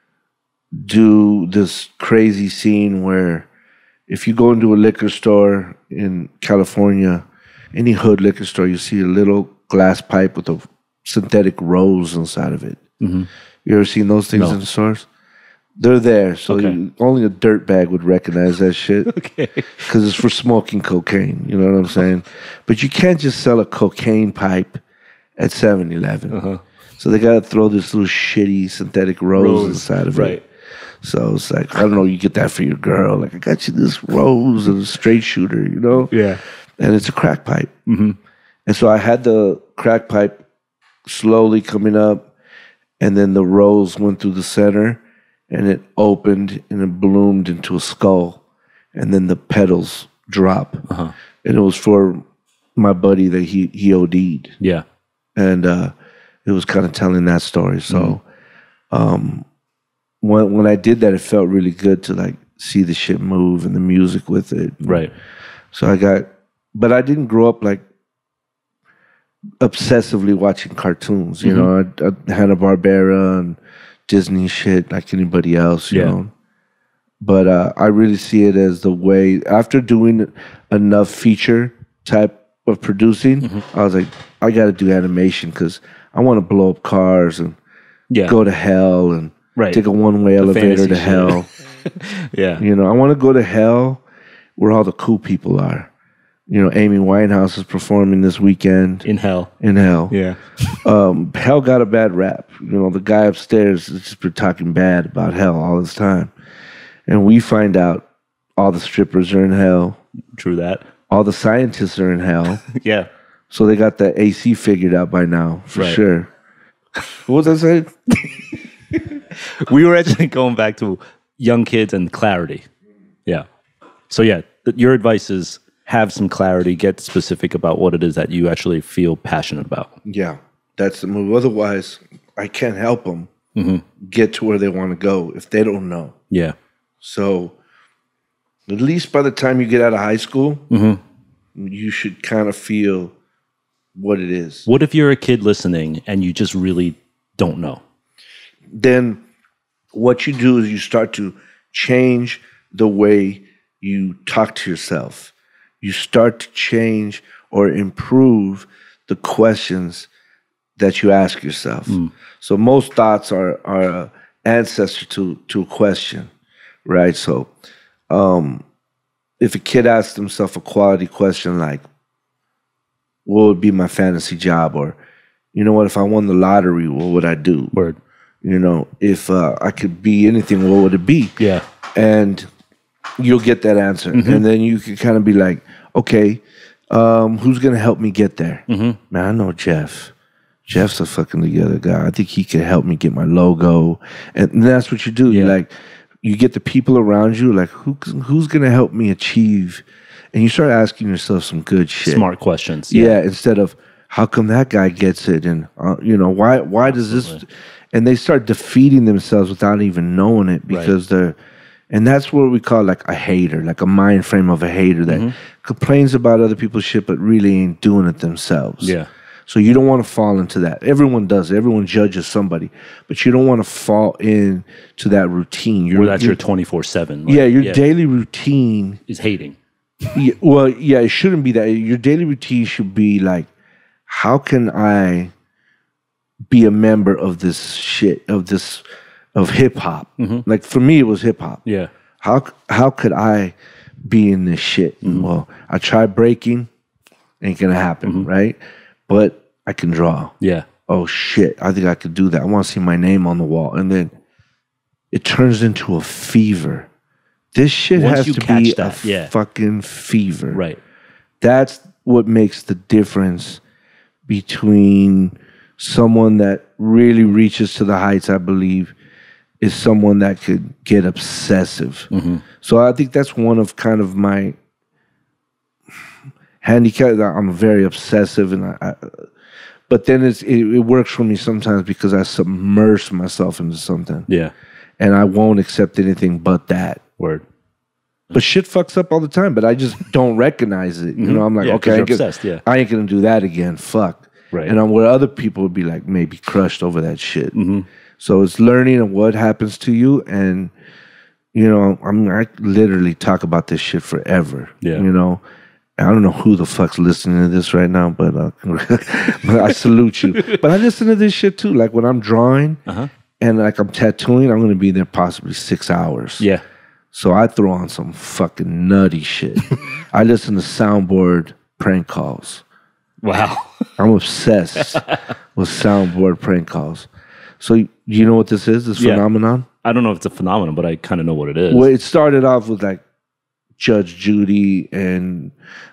do this crazy scene where if you go into a liquor store in California, any hood liquor store, you see a little glass pipe with a synthetic rose inside of it. Mm-hmm. You ever seen those things no. in the stores? They're there, so okay. you, only a dirtbag would recognize that shit. Okay, because it's for smoking cocaine. You know what I'm saying? But you can't just sell a cocaine pipe at seven eleven. Uh-huh. So they got to throw this little shitty synthetic rose, rose inside of right. it. So it's like, I don't know, you get that for your girl. Like, I got you this rose and a straight shooter, you know? Yeah. And it's a crack pipe. Mm-hmm. And so I had the crack pipe slowly coming up, and then the rose went through the center, and it opened and it bloomed into a skull, and then the petals drop. Uh-huh. And it was for my buddy that he he OD'd. Yeah. And uh, it was kind of telling that story. So mm-hmm. um, when when I did that, it felt really good to like see the shit move and the music with it. Right. So I got, but I didn't grow up like obsessively watching cartoons, you mm-hmm. know, I, I, Hanna-Barbera and Disney shit like anybody else, you yeah. know. But uh, I really see it as the way, after doing enough feature type of producing, mm-hmm. I was like, I got to do animation because I want to blow up cars and yeah. go to hell and right. take a one-way the elevator to shit. hell. yeah. You know, I want to go to hell where all the cool people are. You know, Amy Winehouse is performing this weekend. In hell. In hell. Yeah. um, hell got a bad rap. You know, the guy upstairs has just been talking bad about hell all this time. And we find out all the strippers are in hell. True that. All the scientists are in hell. yeah. So they got the A C figured out by now, for right. sure. What was I saying? We were actually going back to young kids and clarity. Yeah. So yeah, th- your advice is have some clarity, get specific about what it is that you actually feel passionate about. Yeah, that's the move. Otherwise, I can't help them mm-hmm. get to where they want to go if they don't know. Yeah. So at least by the time you get out of high school, mm-hmm. you should kind of feel what it is. What if you're a kid listening and you just really don't know? Then what you do is you start to change the way you talk to yourself. You start to change or improve the questions that you ask yourself. Mm. So most thoughts are are an ancestor to to a question, right? So um, if a kid asks himself a quality question like, what would be my fantasy job? Or, you know what, if I won the lottery, what would I do? Word. You know, if uh, I could be anything, what would it be? Yeah. And you'll get that answer. Mm-hmm. And then you can kind of be like, okay, um, who's gonna help me get there? Mm-hmm. Man, I know Jeff. Jeff's a fucking together guy. I think he can help me get my logo, and that's what you do. Yeah. You like, you get the people around you. Like, who who's gonna help me achieve? And you start asking yourself some good shit, smart questions. Yeah, Yeah, instead of how come that guy gets it, and uh, you know why why does Absolutely. this? And they start defeating themselves without even knowing it because Right. they're, and that's what we call like a hater, like a mind frame of a hater that Mm-hmm. complains about other people's shit but really ain't doing it themselves. Yeah. So you don't want to fall into that. Everyone does it. Everyone judges somebody, but you don't want to fall into that routine. You're, Or that's you're- your twenty-four seven. yeah, your daily routine. is hating. Yeah, well, yeah, it shouldn't be that. Your daily routine should be like, how can I be a member of this shit, of this, of hip hop? Mm-hmm. Like for me, it was hip hop. Yeah. How how could I be in this shit? Mm-hmm. Well, I tried breaking, ain't gonna happen, Mm-hmm. right? But I can draw. Yeah. Oh shit, I think I could do that. I want to see my name on the wall, and then it turns into a fever. This shit Once has you to catch be that, a yeah. fucking fever. Right. That's what makes the difference between someone that really reaches to the heights, I believe, is someone that could get obsessive. Mm-hmm. So I think that's one of kind of my handicap. I'm very obsessive, and I, I but then it's, it, it works for me sometimes because I submerge myself into something, Yeah. and I won't accept anything but that. Word. But shit fucks up all the time, but I just don't recognize it. You know, I'm like, Yeah, 'cause okay, I you're ain't, gonna, obsessed, yeah. I ain't gonna do that again. Fuck. Right. And I'm where other people would be like maybe crushed over that shit. Mm-hmm. So it's learning of what happens to you, and you know, I mean, I literally talk about this shit forever. Yeah. You know, I don't know who the fuck's listening to this right now, but uh, but I salute you. But I listen to this shit too. Like when I'm drawing Uh-huh. and like I'm tattooing, I'm gonna be there possibly six hours. Yeah. So I throw on some fucking nutty shit. I listen to soundboard prank calls. Wow. I'm obsessed with soundboard prank calls. So you know what this is, this Yeah. phenomenon? I don't know if it's a phenomenon, but I kind of know what it is. Well, it started off with like Judge Judy and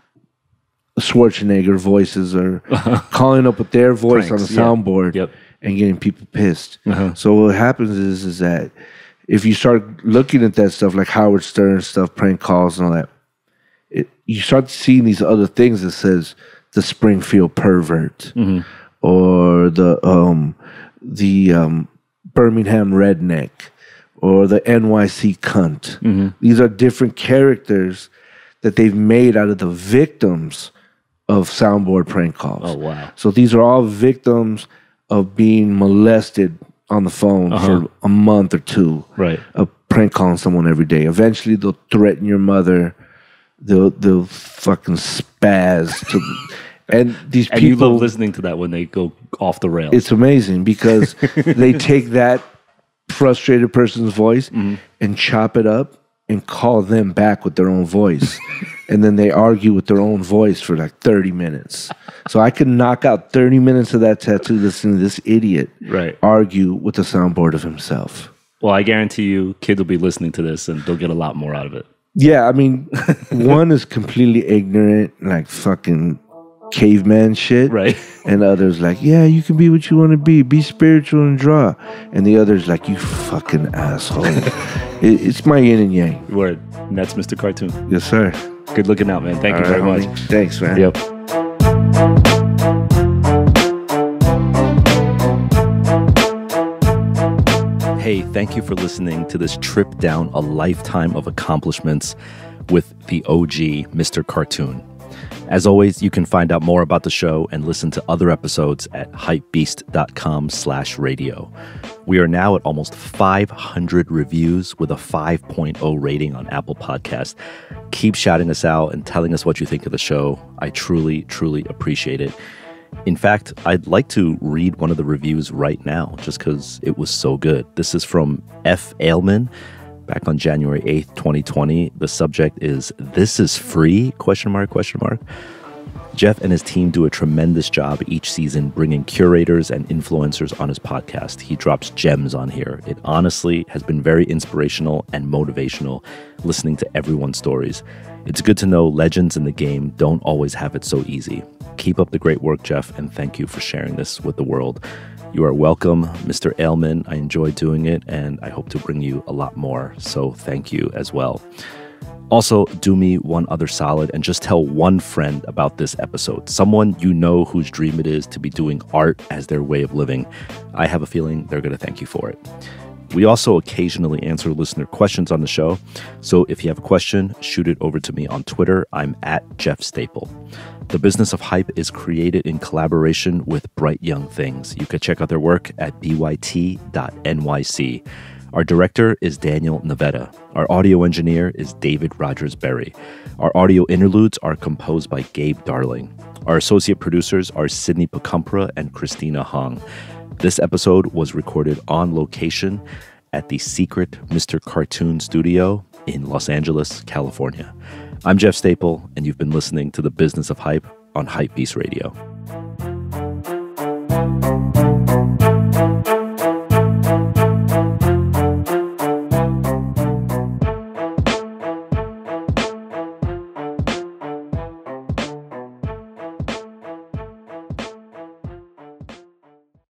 Schwarzenegger voices are calling up with their voice Pranks, on the yeah. soundboard Yep. and getting people pissed. Uh-huh. So what happens is is that if you start looking at that stuff like Howard Stern stuff, prank calls and all that, it, you start seeing these other things that says the Springfield pervert Mm-hmm. or the um, the um, Birmingham redneck or the N Y C cunt. Mm-hmm. These are different characters that they've made out of the victims of soundboard prank calls. Oh, wow. So these are all victims of being molested on the phone Uh-huh. for a month or two. Right. Of prank calling someone every day. Eventually they'll threaten your mother. They'll they'll fucking spaz to, and these And people you love listening to that when they go off the rails. it's amazing because they take that frustrated person's voice Mm-hmm. and chop it up and call them back with their own voice. And then they argue with their own voice for like thirty minutes. So I could knock out thirty minutes of that tattoo listening to this idiot Right. argue with the soundboard of himself. Well, I guarantee you, kids will be listening to this and they'll get a lot more out of it. Yeah, I mean, one is completely ignorant, like fucking caveman shit. Right. And others like, yeah, you can be what you want to be. Be spiritual and draw. And the others like, you fucking asshole. it, it's my yin and yang. Word. And that's Mister Cartoon. Yes, sir. Good looking out, man. Thank All you very right, much. homie. Thanks, man. Yep. Hey, thank you for listening to this trip down a lifetime of accomplishments with the O G, Mister Cartoon. As always, you can find out more about the show and listen to other episodes at hypebeast.com slash radio. We are now at almost five hundred reviews with a five point oh rating on Apple Podcasts. Keep shouting us out and telling us what you think of the show. I truly, truly appreciate it. In fact, I'd like to read one of the reviews right now just because it was so good. This is from F. Ailman. Back on January eighth, twenty twenty, the subject is "This is free?" question mark, question mark. Jeff and his team do a tremendous job each season bringing curators and influencers on his podcast. He drops gems on here. It honestly has been very inspirational and motivational listening to everyone's stories. It's good to know legends in the game don't always have it so easy. Keep up the great work, Jeff, and thank you for sharing this with the world. You are welcome, Mister Ailman. I enjoy doing it, and I hope to bring you a lot more, so thank you as well. Also, do me one other solid and just tell one friend about this episode, someone you know whose dream it is to be doing art as their way of living. I have a feeling they're going to thank you for it. We also occasionally answer listener questions on the show, so if you have a question, shoot it over to me on Twitter. I'm at Jeff Staple. The Business of Hype is created in collaboration with Bright Young Things. You can check out their work at b y t dot n y c. Our director is Daniel Navetta. Our audio engineer is David Rogers-Berry. Our audio interludes are composed by Gabe Darling. Our associate producers are Sydney Pacumpra and Christina Hong. This episode was recorded on location at the secret Mister Cartoon Studio in Los Angeles, California. I'm Jeff Staple, and you've been listening to The Business of Hype on HYPEBEAST Radio.